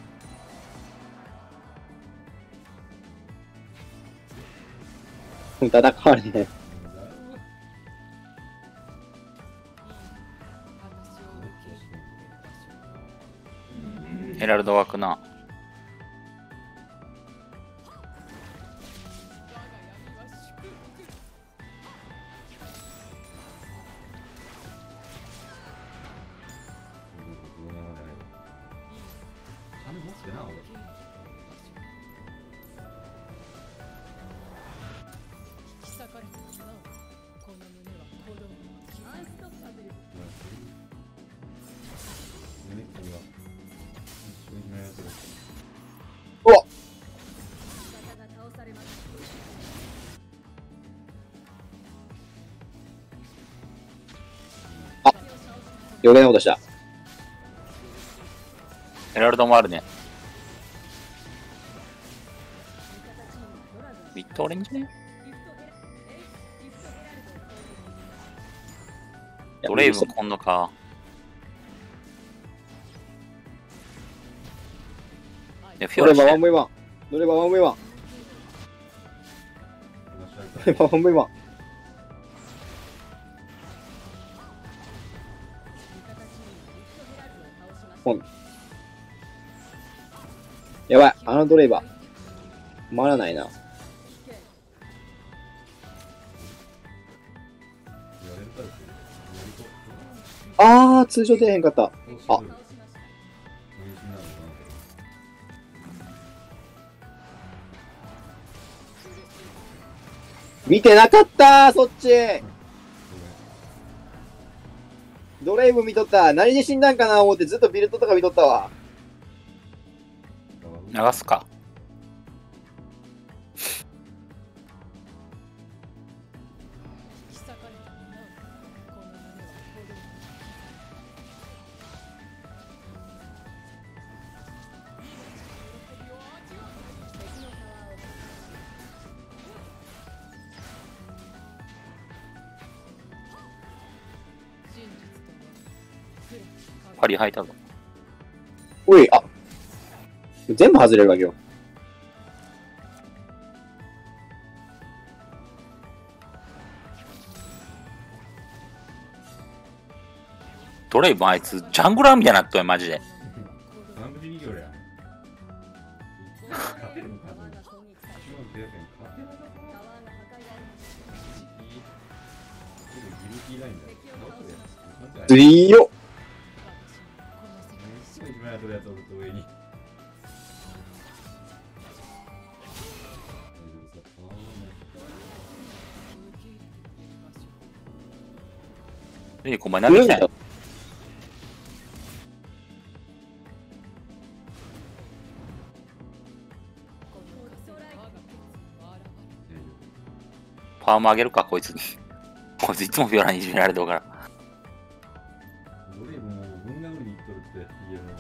戦われね。 ヘラルド枠な。 うわっ、あ、余計なことした。 ヘラルドもあるね。 ビットオレンジね。ドレイブ今度か。いや、フィドレオラしてバーワンムイワン。ドレバーワンムイワン。ドレバーワンムイワン。やばい、あのドレイバー。止まらないな。あー、通常出えへんかった。あ、見てなかったー、そっち。ドレイブ見とった。何で死んだんかな思ってずっとビルトとか見とったわ。 流すか。パリ履いたぞ。 おい、あ、全部外れるわけよ。 ドレイブあいつ、ジャングラーみたいになったよ、マジで。 三分二行や。勝てるのかな。 強っ。 レイコ、お前何できたい？パワーも上げるか、こいつに。こいついつもフィオラにいじめられてるから。 ドレイブもぶん殴りに行っとるって家のこと。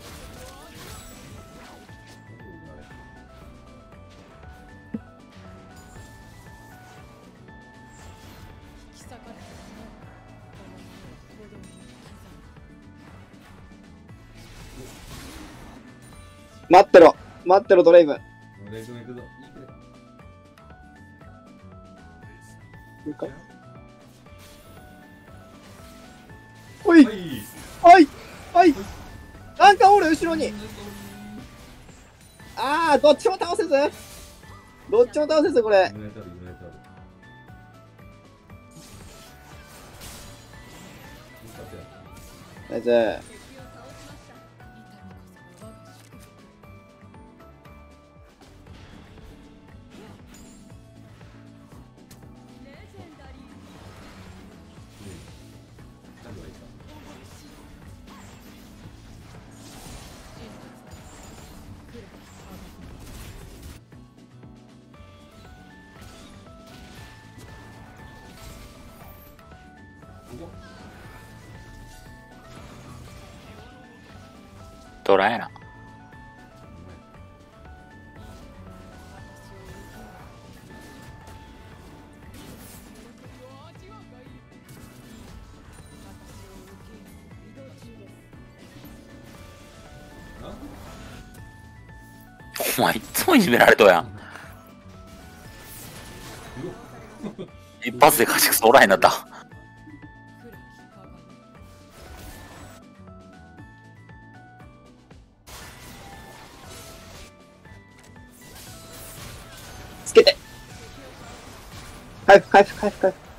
待ってろ、待ってろ、ドレイブ。 ドレイブ行くぞ。 おい、おい、おい、なんかおる、後ろに。あー、どっちも倒せず。どっちも倒せず、これ。ナイス。 ドラやな。お前いつもいじめられとうやん。一発で勝ちくそおらへんなった。 つけて。回復、回復、回復、回復。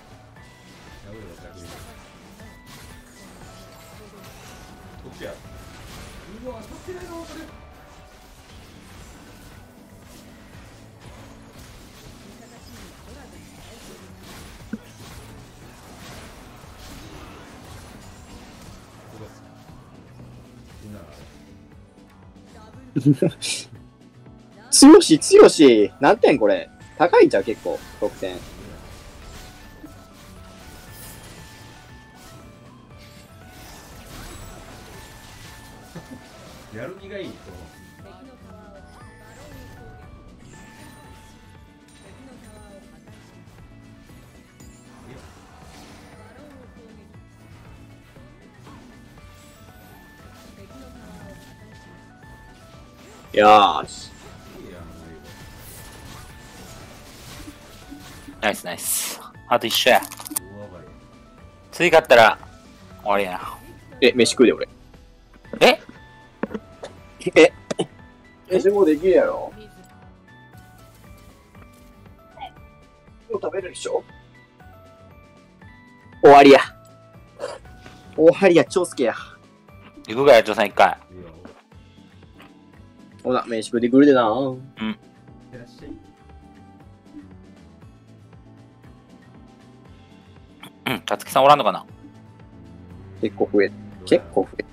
強し、強し。何点これ。高いんちゃう結構、得点。 やる気がいいと。 よーし。 ナイスナイス。あと一緒や。次勝ったら終わりやな。 飯食うで俺。 え飯もうできるやろ。もう食べるでしょ。終わりや。終わりや、超好きや。 行くかや、ちょさん一回。 ほな、飯食うてくるでな。 うん、たつきさんおらんのかな。 結構増える。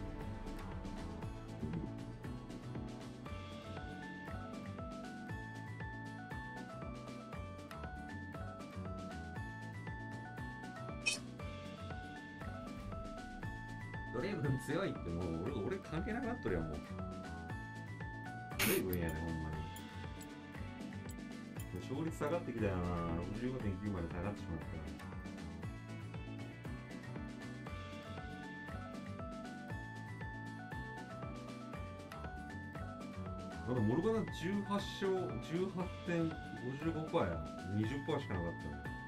ドレイブン強いってもう俺関係なくなっとるよもう。ドレイブンやねほんまに。勝率下がってきたよな。65.9 まで下がってしまった。なんかモルガナ18勝18.55%や。20%しかなかったね。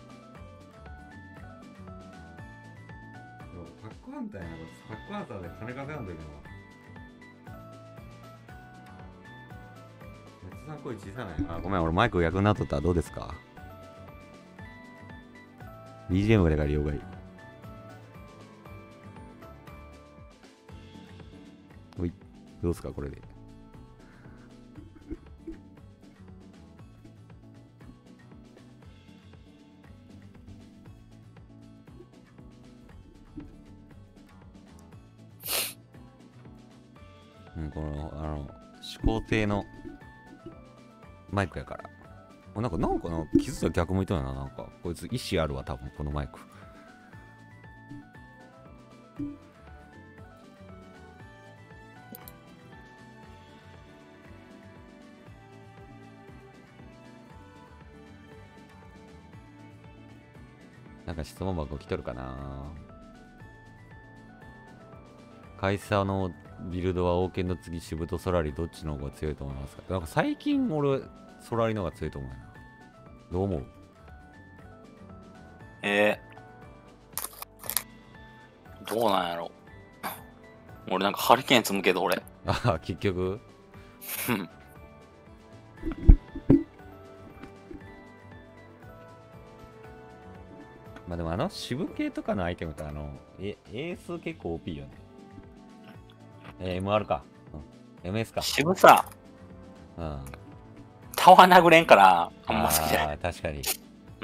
パックハンターやな。パックハンターで金稼がんだけど。松さん声小さない。あ、ごめん、俺マイク逆になっとったらどうですか？ BGM がでかい了解。ほい、どうすかこれで。この指向性のマイクやから。なんかな気づいたら逆向いとんやな。なんかこいつ意志あるわ多分このマイク。なんか質問箱来とるかな。カイサーのビルドは王権の次、シブとソラリどっちの方が強いと思いますか？なんか最近俺、ソラリの方が強いと思うな。どう思う？ どうなんやろ。俺なんかハリケーン積むけど俺。 ああ、結局まあでも渋系とかのアイテムってエース結構 OP よね。MR か。うん、MS か。 渋さ。 うん。 タワー殴れんから、あんま好きじゃない。 ああ、確かに。 うん。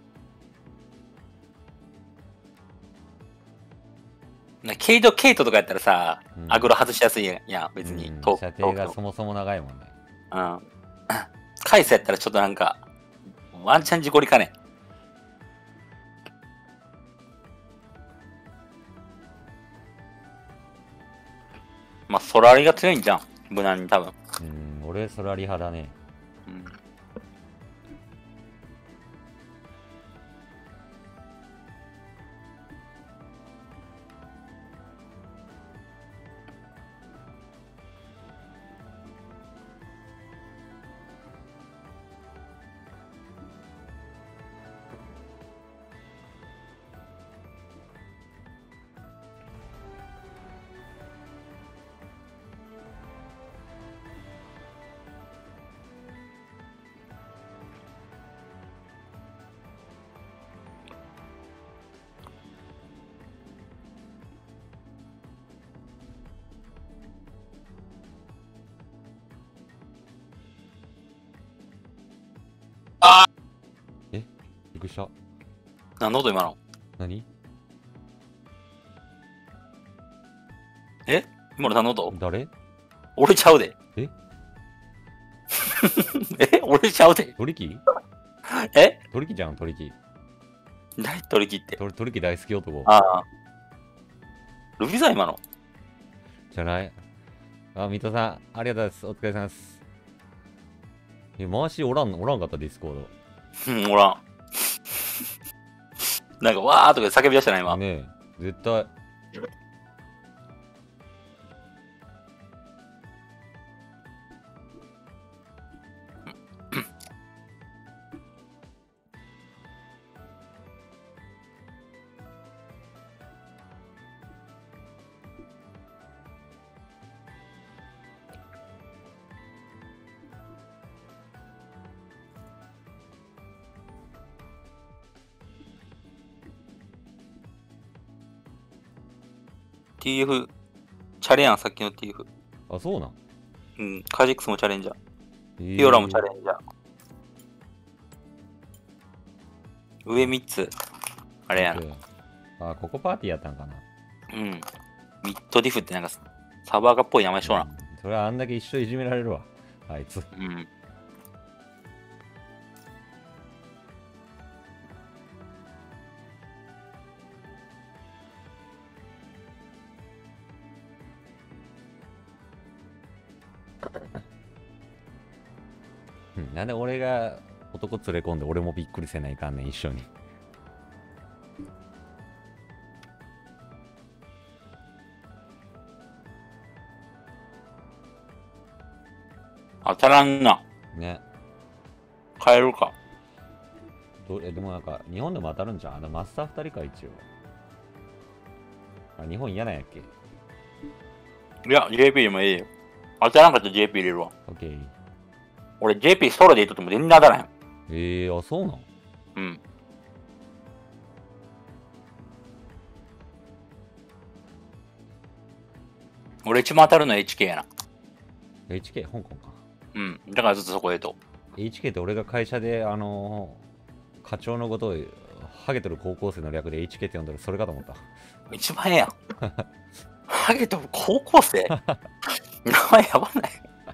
ケイトとかやったらさ、アグロ外しやすいやん、別に。 射程がそもそも長いもんね。 うん。カイスやったらちょっとなんか、ワンチャン事故りかね。まあ、ソラリが強いんじゃん。無難に多分。 俺ソラリ派だね。 うん。 びっくりした。 何の音今の？ 何？ 今の何の音？ 誰？ 俺ちゃうで。 え俺ちゃうで。 トリキ？トリキじゃん、トリキ。 何トリキって。 トリキ大好き男。 ああ。ルビーさん今の？ じゃない。あ、水戸さん、ありがとうございます。お疲れ様です。回しおらんかったディスコード。 おらん。なんか、わーとか叫び出したな、今。 ねえ、絶対。 TF、チャレやん、さっきの TF。 あ、そうなん。 うん、カジクスもチャレンジャー。ピオラもチャレンジャー。上3つ。あれやな。 あ、ここパーティーやったんかな。 うん。ミッドディフってなんかサバーガっぽい名前しそうな。 それはあんだけ一生いじめられるわ。あいつ。 うん。 なんで俺が男連れ込んで俺もびっくりせないかんねん、一緒に。 当たらんな。 ね。 変えるか。 でもなんか、日本でも当たるんじゃん。マスター2人か、一応。あ、日本嫌なんやっけ。 いや、JP でもええよ。当たらんかったら JP 入れるわ。 オッケー。 俺 JP ソロでいっとっても全然当たらへん。 あ、そうなん。 うん。俺一番当たるのは HK やな。 HK、香港か。 うん。だからずっとそこへと。 HK って俺が会社で、課長のことを、ハゲとる高校生の略で HK って呼んだらそれかと思った。 一番ええやん。ハゲと高校生名前やばない。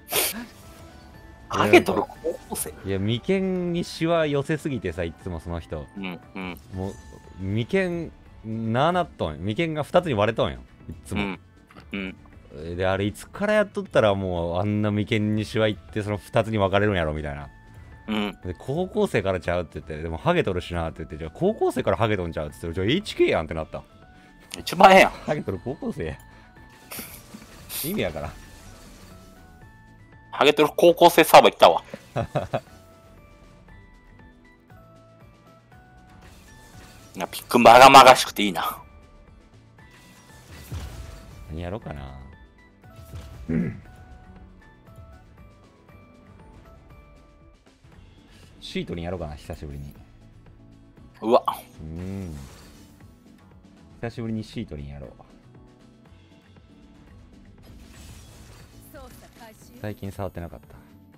ハゲとる高校生いや、眉間にシワ寄せすぎてさ、いつもその人。 うんうん。 もう、眉間、なっとん。眉間が2つに割れとんよ。いつも。 うん。うん。 で、あれ、いつからやっとったらもう、あんな眉間にシワいって、その2つに分かれるんやろ、みたいな。 うん。 で、高校生からちゃうって言って、でも、ハゲとるしなって言って、じゃあ、高校生からハゲとんちゃうって言って、じゃあ、HK やんってなった。 一番ええやん。 ハゲとる高校生や。意味やから。 ハゲとる高校生サーバー行ったわ。ピックまがまがしくていいな。 何やろうかな。シートにやろうかな、久しぶりに。 うわ。 久しぶりにシートにやろう。最近触ってなかった。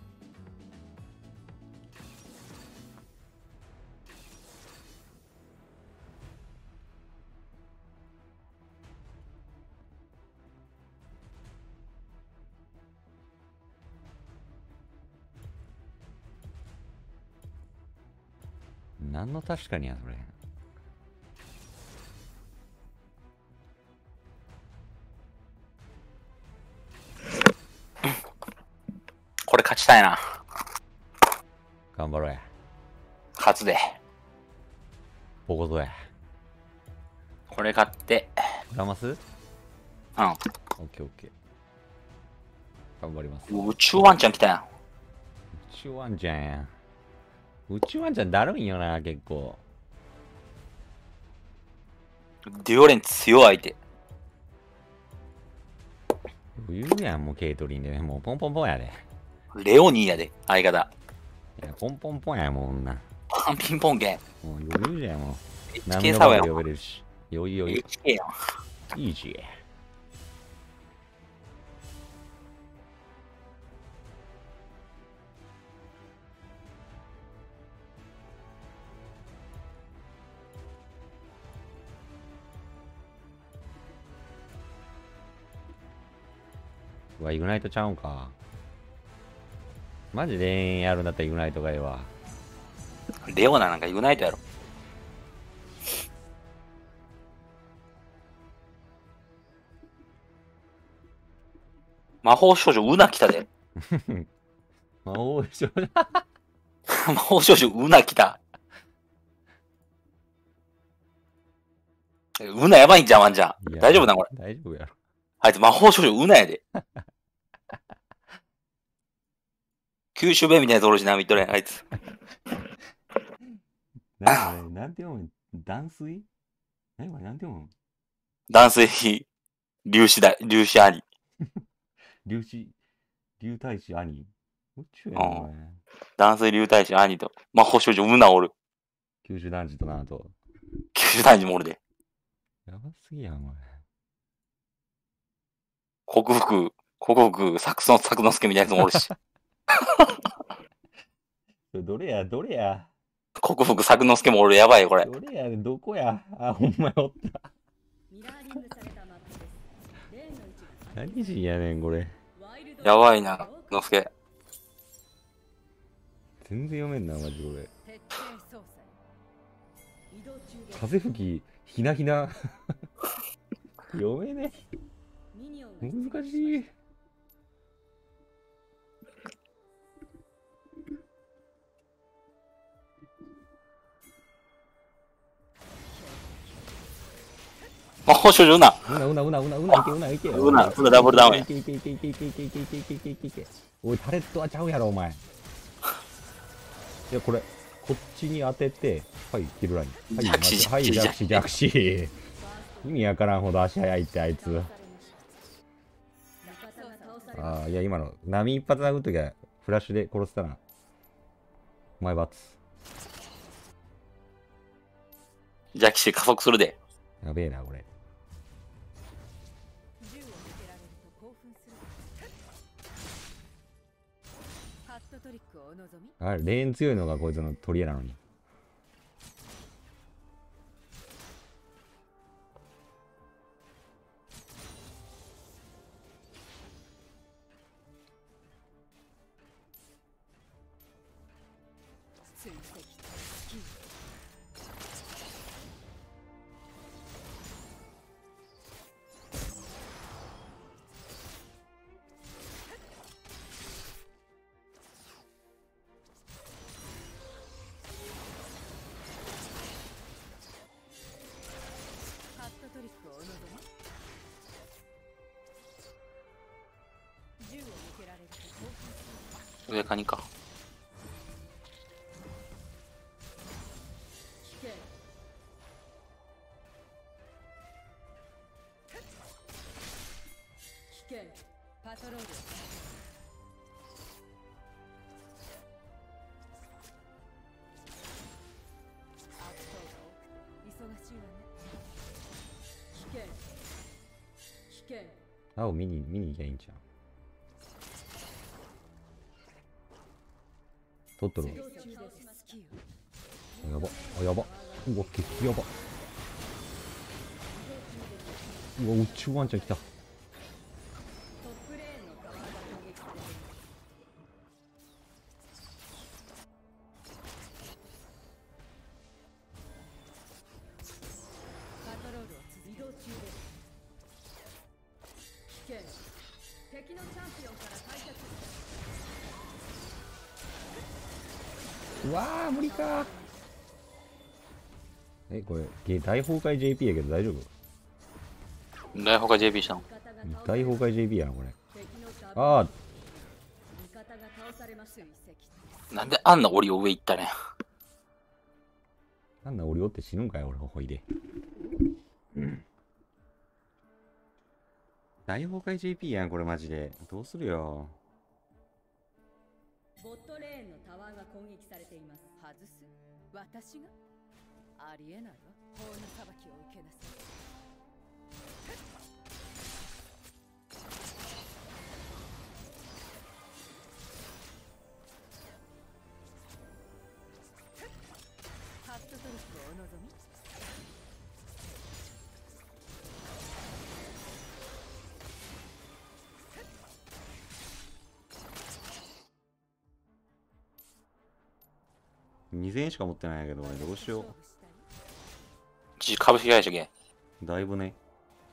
何の確かにやそれ。 これ勝ちたいな。 頑張ろうや。 勝つで。 ここぞや。 これ勝って。 ラマス？ うん。 オッケーオッケー。頑張ります。 宇宙ワンちゃん来たやん。 宇宙ワンちゃんや。宇宙ワンちゃんだるいんよな、結構。 デュオレン強い相手。 余裕やん、もうケイトリンでね。もうポンポンポンやで。 レオニーやで、相方。 いや、ポンポンポンやもんな。 パンピンポンゲン。 もう余裕じゃん、もう。 HK サワーや呼べれるし。余裕余裕。 HK やん。 いいじ。うわ、ユナイトちゃうんか。マジでやるんだったらユナイトがええわ。 レオナなんかユナイトやろ。魔法少女ウナ来たで。 魔法少女。 魔法少女ウナ来た。ウナやばいんじゃん、ワンちゃん。大丈夫なこれ。 大丈夫やろ。 あいつ魔法少女ウナやで。九州弁みたいなところしな、見とれん、あいつ。 なんて読むん？断水？何これなんて読むん？ 男性粒子だ、粒子兄。 竜大使兄。宇宙やな、お前。 男性竜大使兄と魔法少女ウナおる。 九州男児となと。 九州男児もおるで。 やばすぎやん、お前。 克服、作之助みたいなやつもおるし。 どれや、どれや。 克服、作之助もおる。やばいよ、これ。 どれや、どこや。あ、ほんまおった。 ミラーリングされたマップです。レーンの位置が何人やねん、これ。 ワイルドやばいな、作之助。 全然読めんな、マジこれ。 徹底操作。移動中です。 風吹き、ひなひな。読めねミニオンえ。 が難しい。 魔法少女うな。 いけ。 うなダブルダウンやいけ。おい、タレットはちゃうやろ、お前。いや、これ、こっちに当てて、はい、キルライン。はい、はい、弱視。意味わからんほど足速いって、あいつ。 味方が倒されまああ、いや、今の、波一発殴るときは、フラッシュで殺せたな。お前罰。 じゃあ、騎士加速するで。 やべえな、これ。 銃を向けられると興奮する。ハットトリックをお望み。 あれ、レーン強いのがこいつの取り柄なのに。 追跡とスキル。ハットトリックをお望み。銃を向けられると興奮する。 上かにか。 危険。危険。パトロール。悪党が多くて忙しいわね。危険。危険。 青見に行きゃいいんちゃう。取っとるわ。 移動中です。スキル。 やば。あ、やば。うわ、激やば。うわ、宇宙ワンちゃん来た。 トップレーンのタワーが攻撃されています。パトロールを続け移動中です。危険。敵のチャンピオンから退却。 うわー、無理かー。これ、大崩壊 JP やけど大丈夫？ 大他 JP したの。 味方が倒さ大れ崩壊 JP やな、これ。 敵のダブルああ、 味方が倒されます。追跡。 なんであんな檻を上行ったね。 なんだ、俺おって死ぬんかよ、俺、ほいで。大崩壊 JP やん、これマジで。どうするよ。 ボットレーンのタワーが攻撃されています。外す。私がありえないわ。法の裁きを受けなさい。ハットトリックをお望み。 2000円しか持ってないんやけど、俺どうしよ勝負したり。 株式会社け。 う。だいぶね。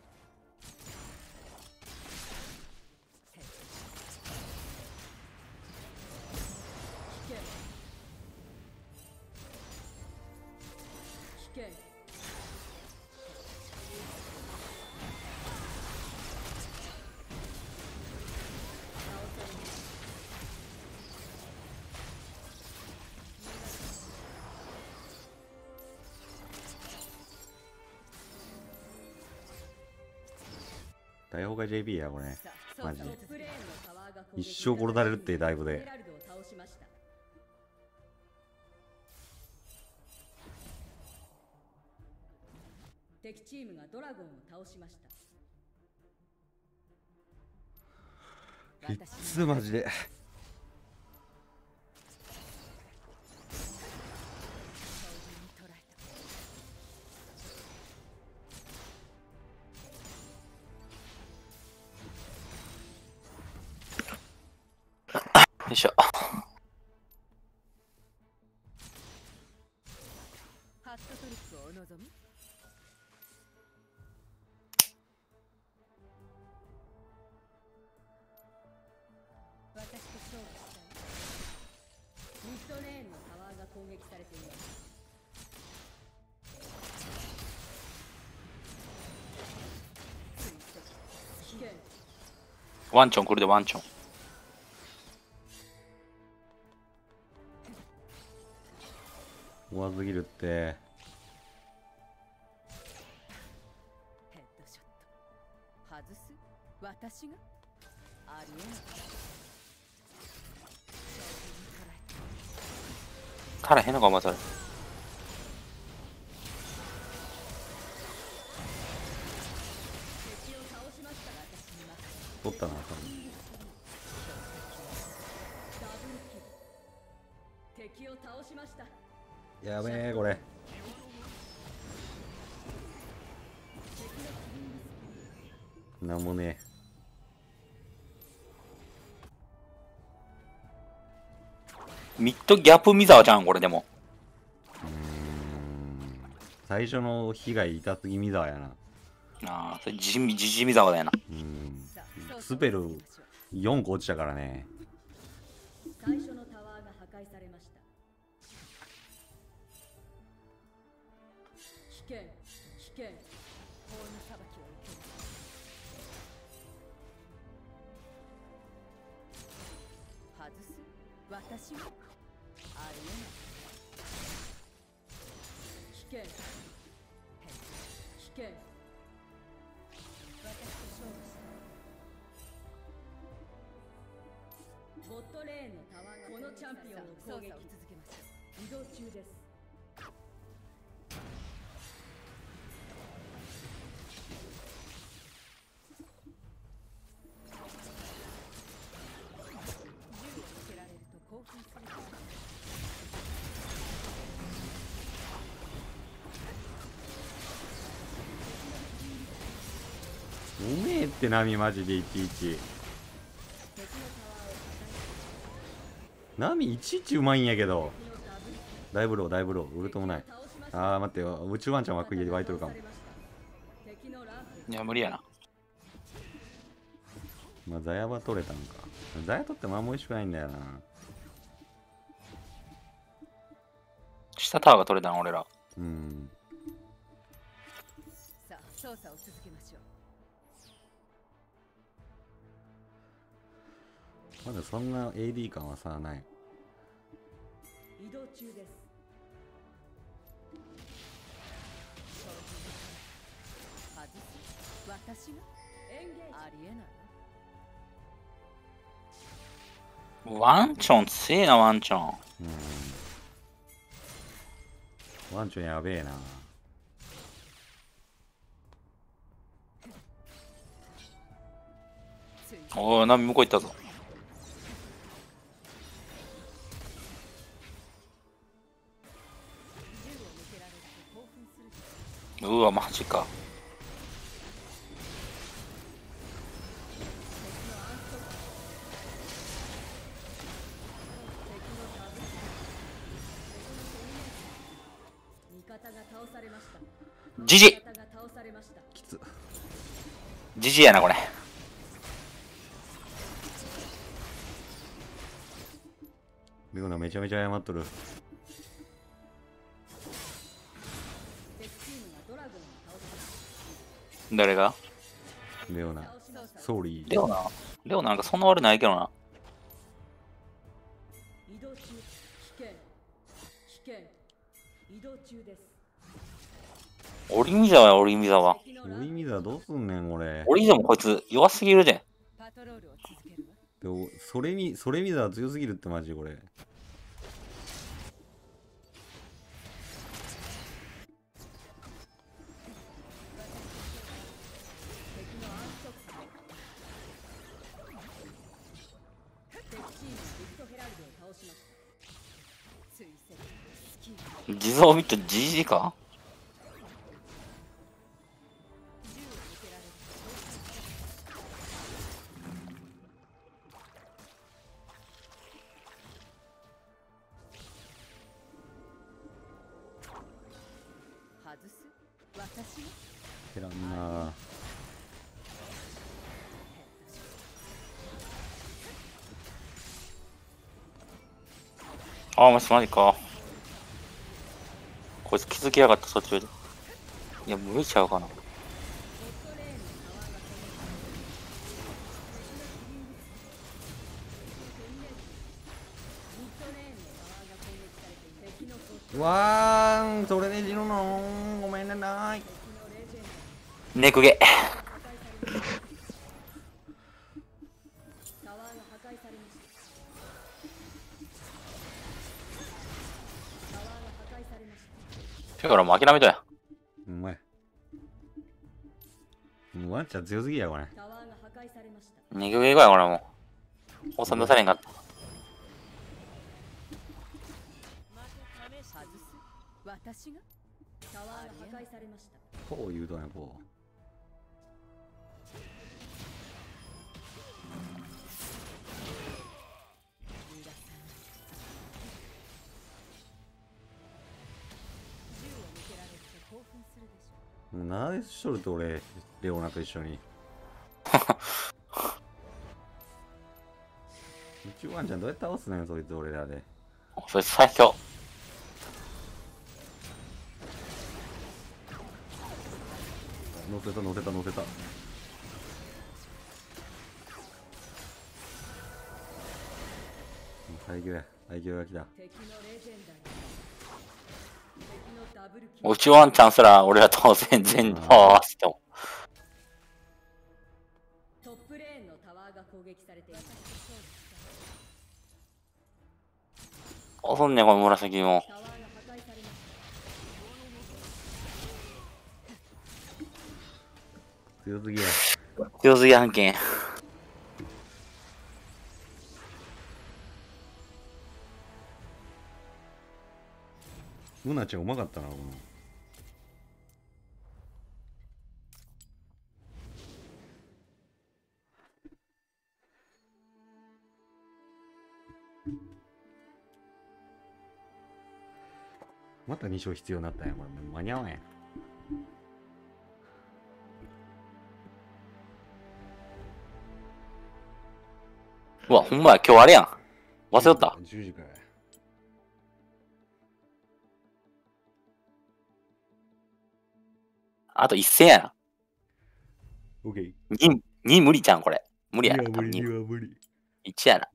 危険。危険。 大崩壊 JP や、これ。 さあマジでトップレーンのタワーが攻撃一生殺されるってだいぶでヘラルドを倒しました。敵チームがドラゴンを倒しました。 いっつマジで。 よいしょ。 ハットトリックをお望み。私と勝負したい。ミッドレーンのタワーが攻撃されています。危険。 ワンチョン来るで、ワンチョン。 怖すぎるって。 ヘッドショット。外す私がありえない。 足らへんのか、また。 敵を倒しましたが私に任せ取ったな、多ダブルキル。敵を倒しました。 分。やべえ、これ。なんもねミッドギャップミザワじゃん、これでも。 最初の被害痛すぎミザーやな。 ああ、それジジミザワだよな。 スペル4個落ちたからね。 最初のタワーが破壊されました。危険、危険。法の裁きを受ける。外す私がありえない。危険。危険。私と勝負したい。ボットレーンのタワーがこのチャンピオンを攻撃を続けましょう。移動中です。銃を向けられると興奮する。 うめえって波マジでいちいち。 敵のタワーを破波いちいちうまいんやけど。 壊。敵のダブルキル。 だいぶロー、だいぶロー。ウルトもない。あー待ってよ、宇宙ワンちゃん枠入れ湧いとるかも。 敵のランプいや、無理やな。 まあザヤは取れたんか。ザヤ取ってもあんま美味しくないんだよな。 下タワーが取れたな、俺ら。 さあ操作を続けましょう。 まだそんな AD 感はさない。 移動中です。外す私がエンゲージありえないわ。 ワンチョン強えな、ワンチョン。 ワンチョンやべえな。 おお、波向こう行ったぞ。 銃を向けられると興奮する。 うわ、マジか。 味方が倒されました。 ジジ味方が倒されました。 きつ。 ジジやな、これ。 レオナめちゃめちゃ謝っとる。 敵チームがドラゴンを倒しまし誰がレオナ。 た。倒しました。 ソーリー。 レオナレオナなんかそんな悪ないけどな。 移動中。危険。危険。移動中です。 オリミザワや、オリミザワ。 敵のオリミザどうすんねん、俺。 オリミザもこいつ弱すぎるで。 パトロールを続けるわ。 でもそれミザは強すぎるってマジこれ。 敵の暗地蔵見て GG か。 外す私が減らんな。 ああ、マジか。こいつ気づきやがった、途中で。いや、無理ちゃうかな。 うわーん、それで死ぬの。ごめんなさい。 ネクゲ。 タワーが破壊されました。タワーが破壊されました。 だからもう諦めとや。 うまい。もうワンちゃん強すぎや、これ。 タワーが破壊されました。 ネクゲぐらいこれもう。放送出されんかった。 外す私がタワーが破壊されました。 こう言うとんや、こう。 銃を向けられて興奮するでしょう。 何しとると俺、レオナと一緒に。宇宙ワンちゃんどうやって倒すねん、そいつ俺らで。 それ最強。 乗せた乗せた乗せた。最強や、最強が来た。 敵のレジェンダリー。敵のダブルキル。 うちワンチャンすら俺ら当然全パワーしても。 トップレーンのタワーが攻撃されています。 遅んねん、この紫も。 タワーが破壊されました。 強すぎや。 強すぎやんけん。 うなちゃんうまかったな、この。また2勝必要になったんや、これ。間に合わんやん。 うわ、ほんまや、今日あれやん。忘れとった。 10時かい。 あと一戦やな。 オッケー。 2無理じゃん、これ。無理やな。 無理、2は無理。 1やな。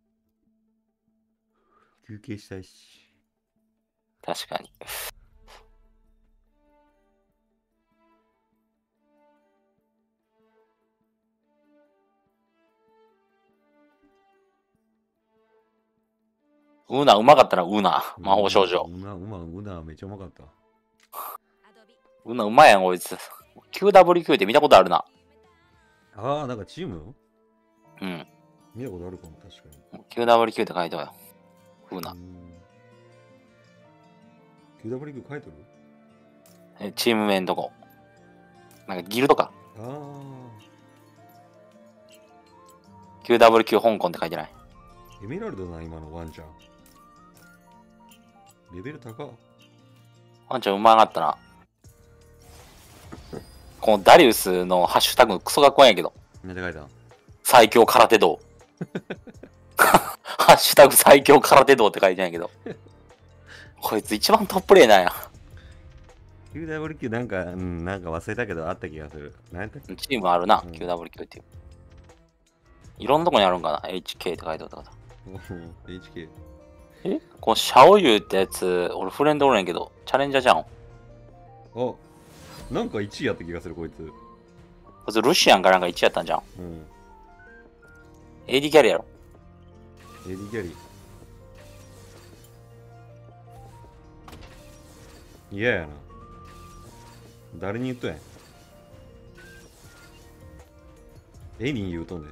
休憩したいし。 確かに。ウナうまかったな、ウナ。魔法少女。 うな、めっちゃうまかった。 ウナうまいやん、こいつ。QWQ って見たことあるな。 ああ、なんかチームうん。 見たことあるかも、確かに。 QWQ って書いてあるよ。ウナ。 QWQ 書いてる？ チーム名んとこ。なんかギルドか。 ああ。 QWQ 香港って書いてない。 エメラルドな、今のワンちゃん。レベル高っ。 ワンちゃんうまかったな。このダリウスのハッシュタグクソかっこいいんやけど。 なんで書いた？ 最強空手道。ハッシュタグ最強空手道って書いてないけど。こいつ一番トップレーなんや。 QWQ なんか、なんか忘れたけどあった気がする。何やったっけ？ チームあるな、 うん QWQ っていう。いろんなとこにあるんかな ?HK って書いてあったから。 HK。 このシャオユーってやつ、俺フレンドおるんやけど、チャレンジャーじゃん。こあ、なんか1位やった気がする、こいつ。 いつルシアンかなんか1やったんじゃん。 うん。 AD キャリやろ。 AD キャリー。嫌やな。誰に言っとんやん。絵に言うとんで。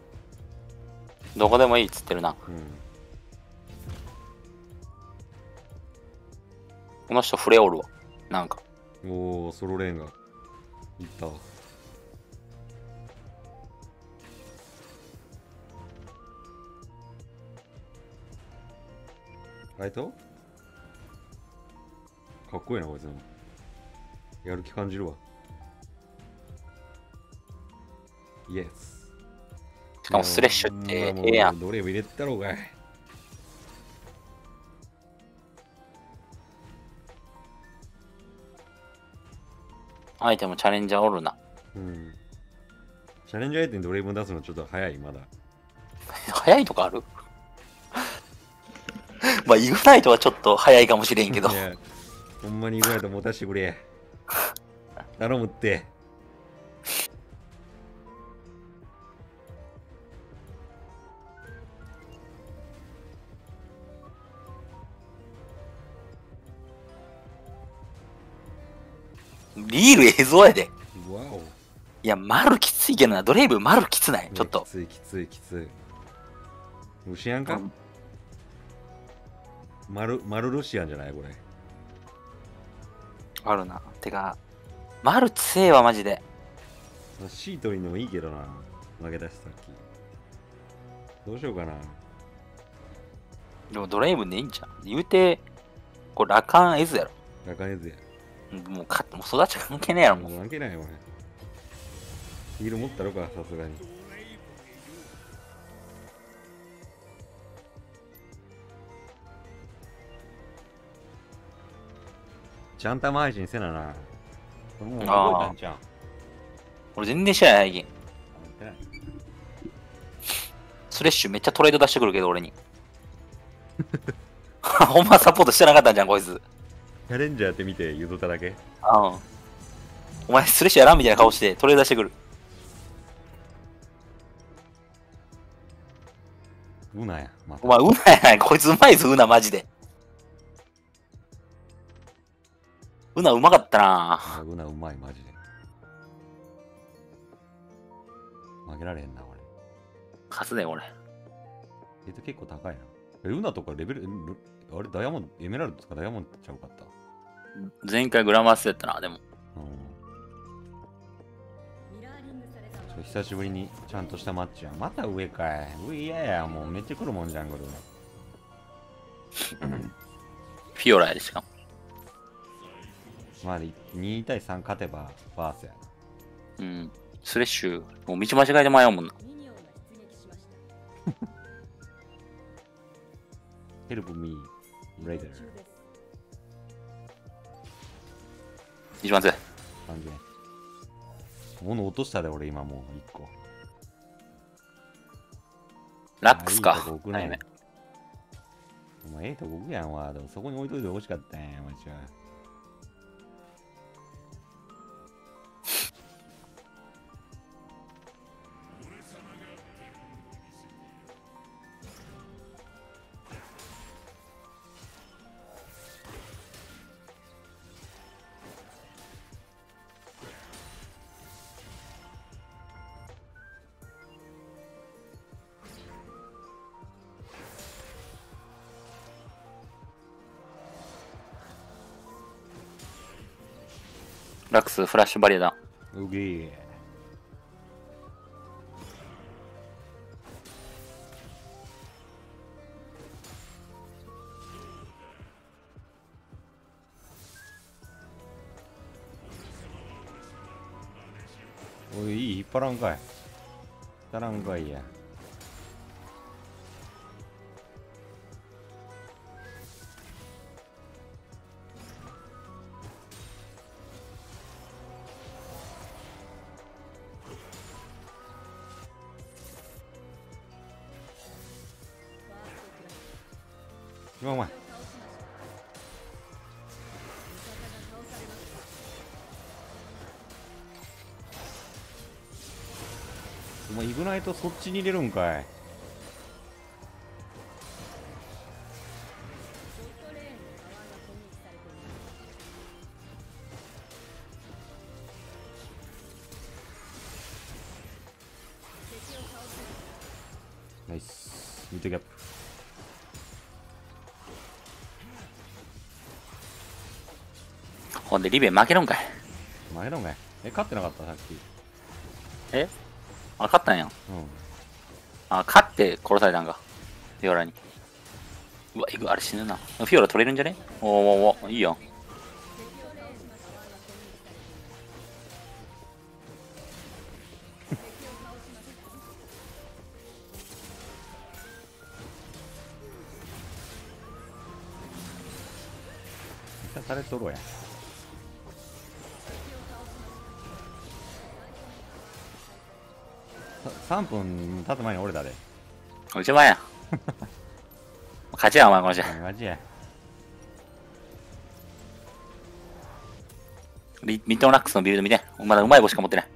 どこでもいいっつってるな。 うん。 この人フレおるわ。なんか。 おお、ソロレーンがいったわ。あいとかっこいいなこいつも。やる気感じるわ。イエス。 しかもスレッシュってええやん。 ドレーブ入れたろうがい。 相手もチャレンジャーおるな。 うん。チャレンジ相手にドレーブ出すのちょっと早い、まだ。 早いとかあるまあ、イグナイトはちょっと早いかもしれんけどい。や、ほんまにぐらいと持たしてくれ。頼むって。 リール映像やで。 わお。 いや、丸きついけどな。ドレイブ丸きつない。ちょっとき。ついきついきつい。牛やんか、丸ロシアンじゃないこれ。 あるな。てか、丸強えわ、マジで。 シートリンでもいいけどな。負けたしさっき。どうしようかな。 でもドレイブでいいんじゃん。言うて、これラカンエズやろ。 ラカネズや。 もう育ち関係ねえやろ、もう。 関係ないよ、お前。ヒール持ったろか、さすがに。ちゃんたま配信せなな。もう覚えたんじゃん。 俺全然知らないけん。スレッシュめっちゃトレード出してくるけど、俺に。ほんまサポートしてなかったんじゃん、こいつ。 チャレンジャーって見て譲っただけ。 うん。お前スレッシュやらんみたいな顔してトレード出してくる。 うなや。またお前、うなやない。こいつうまいぞ、うな、マジで。うなうまかったな。 うなうまい、マジで。負けられへんな、俺。 勝つね、俺。 結構高いな。うなとかレベル、あれ、ダイヤモンド、エメラルドとかダイヤモンドちゃうかった。 前回グラマスやったな、でも。 久しぶりにちゃんとしたマッチや。また上かい。上嫌や。もうめっちゃ来るもんじゃん、これ。 フィオラやでしかも。 まあ、2対3勝てばバースやな。 うん。スレッシュ、もう道間違えて迷うもんな。 ヘルプミー、レイダー。 一番強い。 感じね。物落としたで、俺今もう1個。 ラックスか。 いいとこ置くね。お前、とこ置くやんわ。でもそこに置いといてほしかったんや、マジは。 ラックス、フラッシュバリアだ。 うげー。おい、いい、引っ張らんかい。引っ張らんかいや。うまい。お前イグナイトそっちに入れるんかい。ナイスミッドキャップ。 ほんでリベン負けるんかい。 負けたんかい。勝ってなかったさっき。 あ、勝ったんやん。 うん。 あ、勝って殺されたんか。フィオラに。うわ、あれ死ぬな。フィオラ取れるんじゃね？お、いいよ。 めっちゃされとろや。3分経つ前に俺だで。 一番や。勝ちや、お前、この試合。 マジや。 ミッドラックスのビルド見て。まだうまい棒しか持ってない。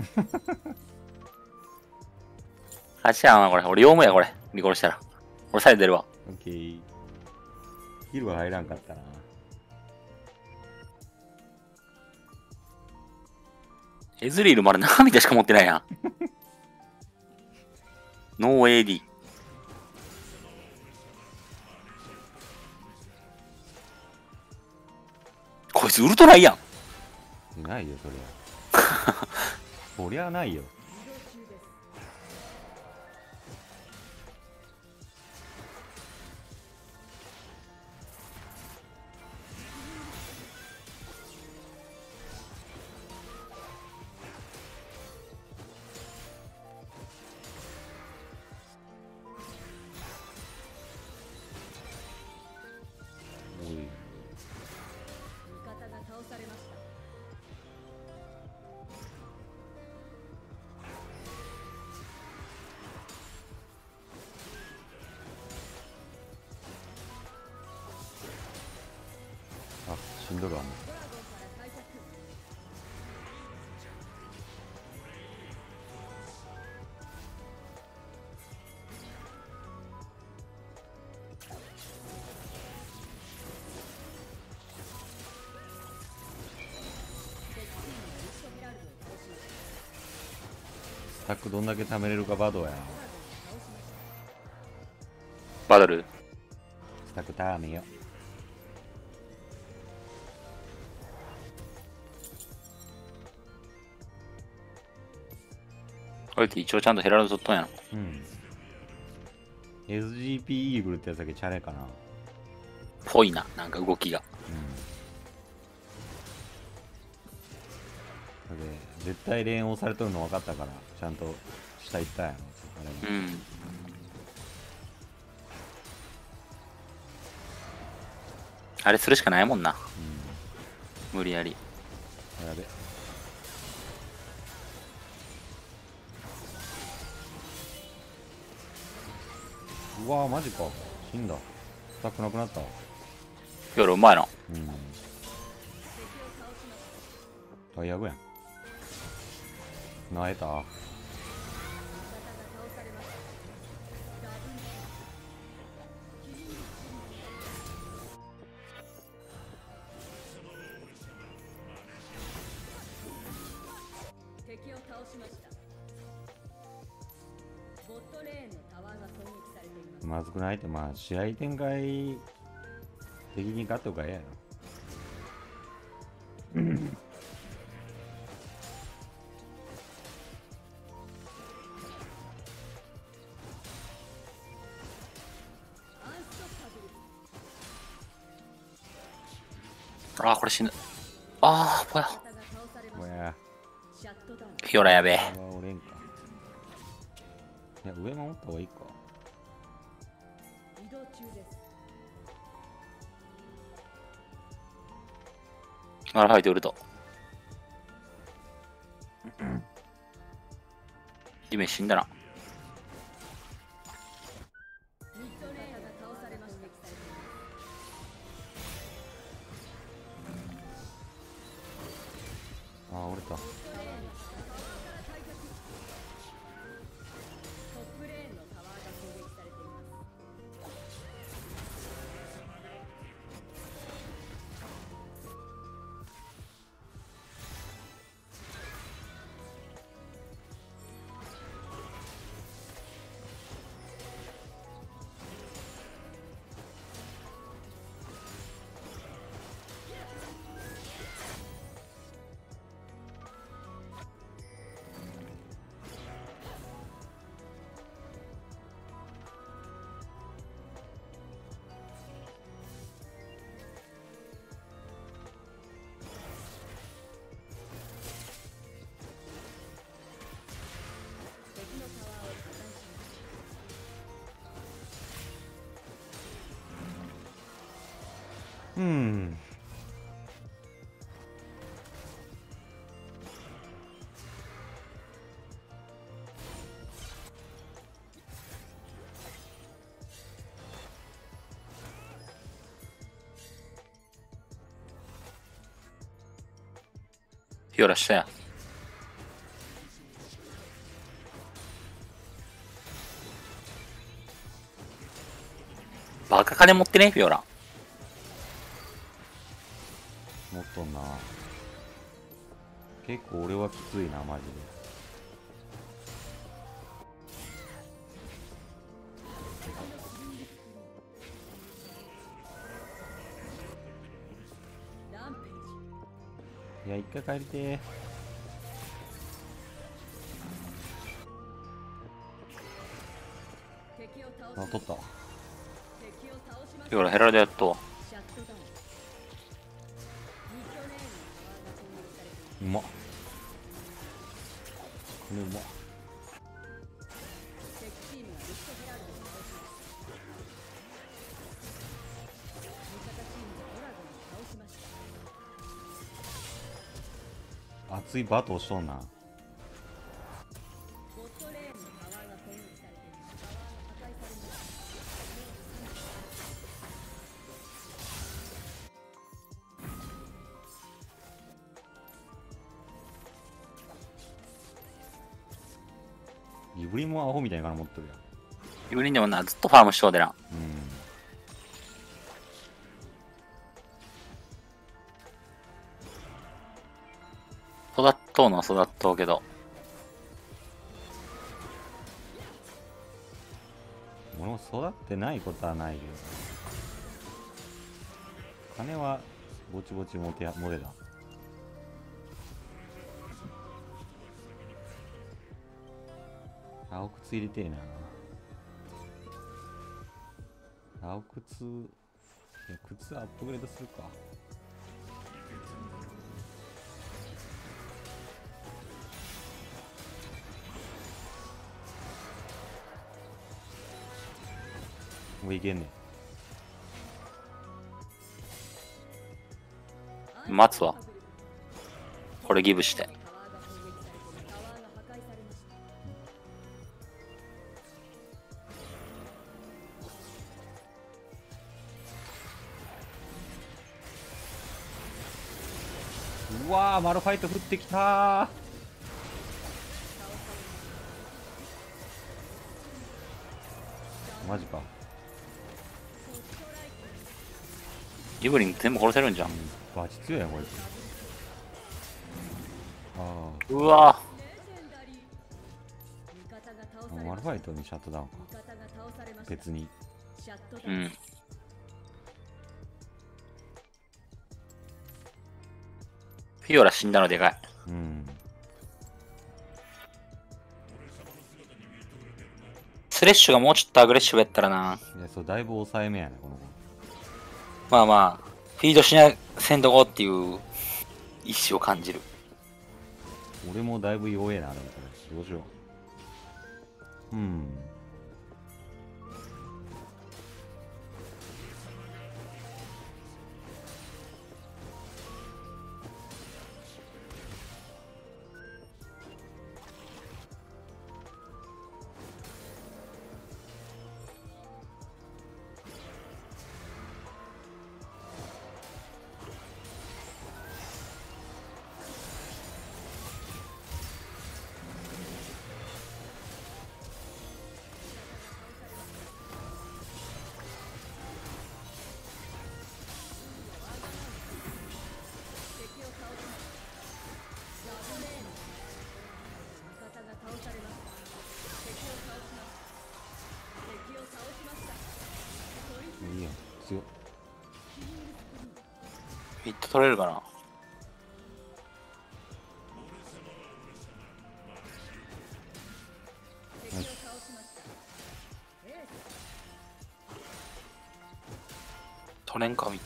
勝ちや、お前、これ。俺、用務や、これ。見殺したら。俺、サイド出るわ。 オッケー。ヒルは入らんかったな。 エズリールまだ涙しか持ってないやん。ノー AD。こいつウルトラいやん。 ないよ、それは。そりゃないよ。おい。 味方が倒されました。 あ、しんどるわもドラゴンから開拓。 スタックどんだけ貯めれるかバドや。 バトル。 スタック貯めよ。 これって一応ちゃんとヘラルド取っとんやろ。 うん。SGP イーグルってやつだけチャレかな。 ぽいな、なんか動きが。 うん。で、絶対連押されとるの分かったから、ちゃんと下行ったんやろ。あれも。 うん。あれするしかないもんな。無理やり。 やべ。うわーマジか。死んだ。スタックなくなった。 夜うまいな。 うん。最悪やん。なえた。 敵を倒しました。ボットレーンのタワーが攻撃されています。 まずくないって、まあ、試合展開的に勝っとかええやろ。 アンストッパブル。 あー、これ死ぬ。あー、ぽや。 味方が倒されました。 おや、 シャットダウン。 フィオラやべえ。 これはおれんか。いや、上守った方がいいか。 移動中です。 マラファイトウルト。リメ死んだな。 ミッドレーンが倒されました。 あー、折れた。 トップレーンのタワーが攻撃されています。 うん。 フィオラしたやん。バカ金持ってね、フィオラ。 持っとんな。結構俺はきついな、マジで。 ランページ。 いや、一回帰りて敵を倒ー。あ、取った。 敵を倒しましフィオラヘラルでやっと。 シャットダウン。ミッドレーンにタワーが攻撃されています。 うまっ。これうまっ。 敵チームがリフトヘラルドを倒しました。味方チームがドラゴンを倒しました。 熱いバトをしとんな。 ボットレーンのタワーが攻撃されています。タワーが破壊されました。 イブリもアホみたいな金持ってるやん。 イブリンでもな、ずっとファームしとうでな。 うん。 育っとうのは育っとうけど。 俺も育ってないことはないけど。金はぼちぼち持てだ。青靴入れてえな。青靴、いや、靴アップグレードするか。もういけんねん。 待つわ。これギブして。 タワーが攻撃されています。タワーが破壊されました。 うわー、マルファイト降ってきたー。マジか。 イブリン全部殺せるんじゃん。 バチ強いやん、こいつ。あうわレジェンダリー。味方が倒あ、 されました。 マルファイトにシャットダウンか。 味方が倒されました。 別に。 シャットダウン。 うん。フィオラ死んだのでかい。 うん。 スレッシュがもうちょっとアグレッシブやったらな。 いや、そう、だいぶ抑えめやね、この子。 まあまあ、フィードしなせんとこっていう意志を感じる。 俺もだいぶ弱えな、でもこれ。どうしよう。うん。 敵を倒しました。ラブレーン。味方が倒されました。敵を倒しました。敵を倒しました。トリプルいいやん、強っ。 フィット取れるかな。 敵を倒しました。エース。 取れんかみ。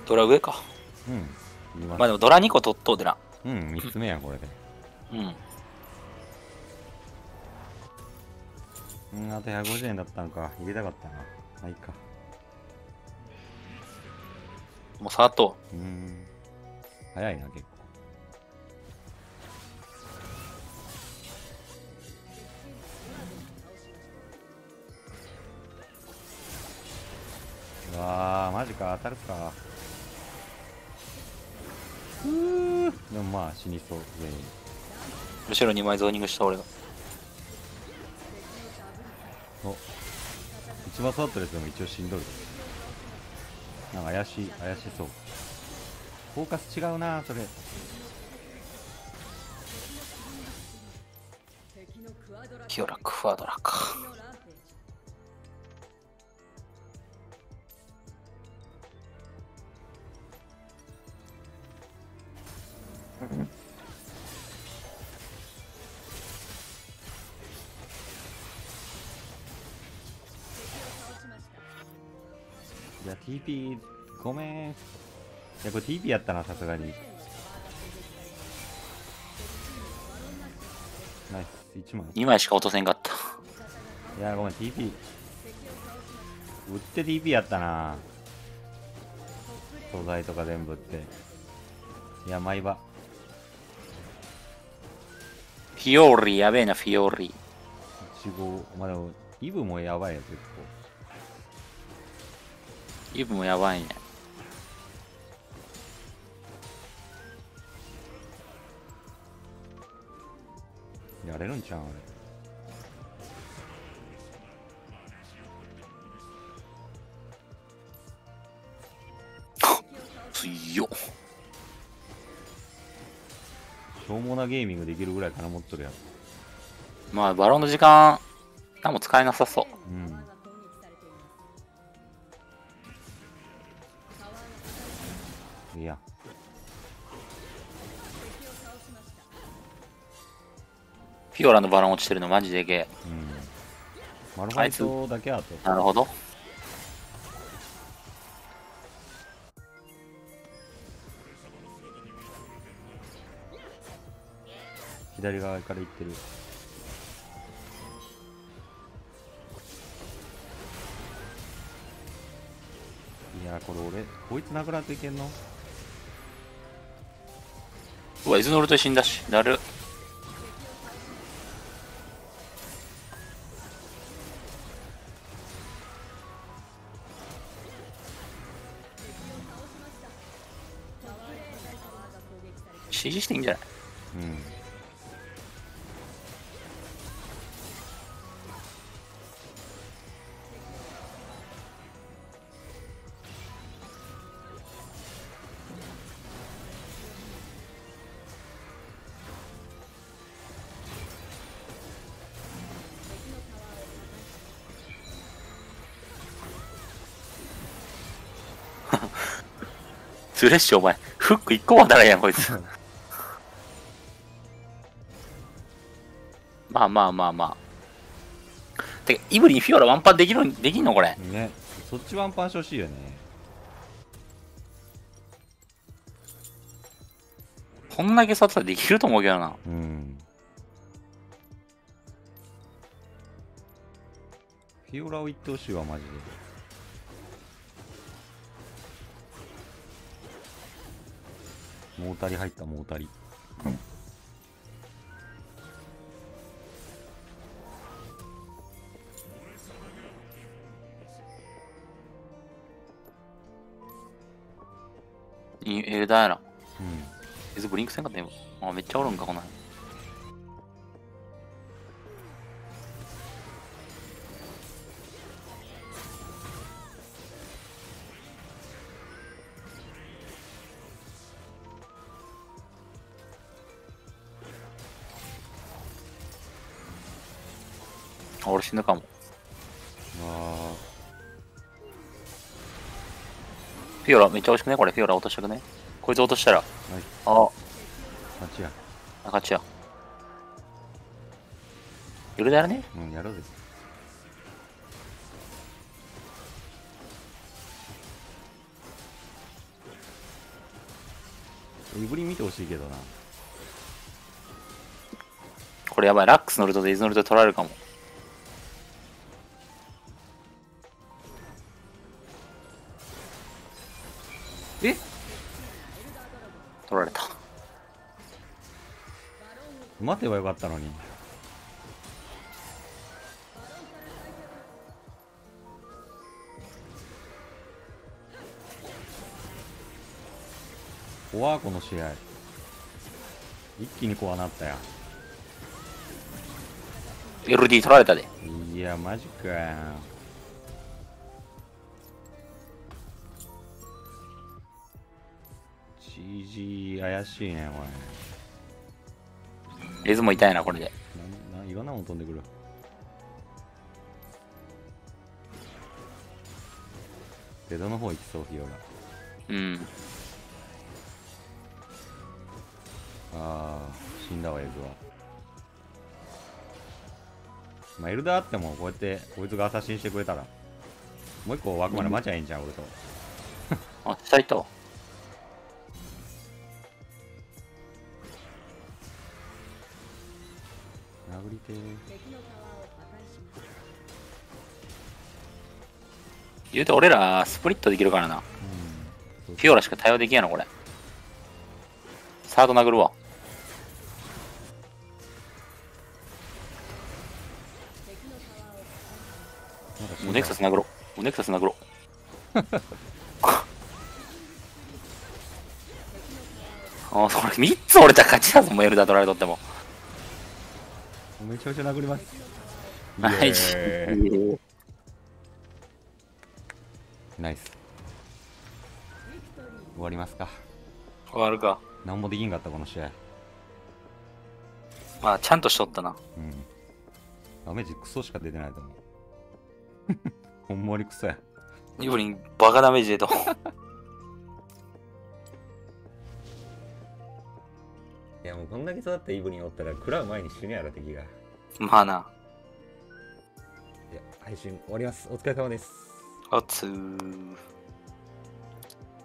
ドラ上か。 うん。 まあでもドラ2個取っとうでな。 うん、3つ目や、これで。 うん。 あと150円だったんか。入れたかったな。まあ、いいか。 もう下がっと早いな、結構。うわー、マジか、当たるか。でもまあ、死にそう、全員。 後ろ2枚ゾーニングした俺が。 お、一番座ってるやつでも一応死んどる。なんか怪しそう。フォーカス違うな、それ。 フィオラ、クワドラか。 いや、TP、ごめん。いや、これ TP やったな、さすがに。ナイス、1枚。 2枚しか落とせんかった。 いや、ごめん、TP。売って TP やったな。素材とか全部売って。いや、毎場。 フィオーリやべえな、フィオーリ。 1号、まあでも、イブもやばいよ、結構。 イブもやばいね。 やれるんちゃうん、俺。 強っ。 しょうもなゲーミングできるぐらい金持っとるやん。 まあ、バロンの時間、何も使えなさそう。 いや。 フィオラのバロン落ちてるのマジでけえ。 マルファイトだけあと。 なるほど。 左側から行ってる。いや、これ俺、こいつ殴らんといけんの？ うわ、イズノルト死んだし、だる。指示していいんじゃない？スレッシュお前、フック1個も当たらんやん、こいつ。まあまあまあまあ。てか、イブリンフィオラワンパンできんのこれ。 ね、そっちワンパンしてほしいよね。 こんだけ触ったらできると思うけどな。 フィオラを言ってほしいわ、マジで。モータリ入った、モータリ。 エルダーやな。ブリンクせんかった今。あ、めっちゃおるんか、この辺。あ、俺死ぬかも。フィオラめっちゃ美味しくねこれ。フィオラ落としたくね。こいつ落としたら。あ、 勝ちや。 勝ちや。夜だやるね。 やろうぜ。 イブリン見てほしいけどな。 これやばい、ラックス乗るとデイズ乗ると取られるかも。 え取られた。 待てばよかったのに。怖この試合。一気に怖なったや LD 取られたで。 ん。いやマジかよ。GG 怪しいねこレズも痛いな、これで。 れ。いろんなもん飛んでくる。ベドの方行きそう、フィオラ。 うん。 ああ、死んだわ、エズは。まあ、エルダーあっても、こうやって、こいつがアサシンしてくれたら、もう一個枠まで待ちゃいいんじゃん、俺と。 あ、下いたわ。 殴りてー。 敵のタワーを破壊します。 言うて俺らスプリットできるからな。 うん。 フィオラしか対応できんやろ、これ。サード殴るわ。 敵のタワーを破壊します。 なんか死んだもうネクサス殴ろう。もうネクサス殴ろう。あ、それ3つ折れたら勝ちだぞ、もうエルダー取られとっても。 めちゃめちゃ殴ります。 ナイス。 イエーイナイス。終わりますか。 終わるか。 何もできんかった、この試合。 まあ、ちゃんとしとったな。 うん。ダメージクソしか出てないと思う。ほんまにクソや。 イブリン、バカダメージでと。 いやもうこんだけ育ったイブリンおったら食らう前に死ぬやろ敵が。いまあな。 や配信終わります。お疲れ様です。 おつー。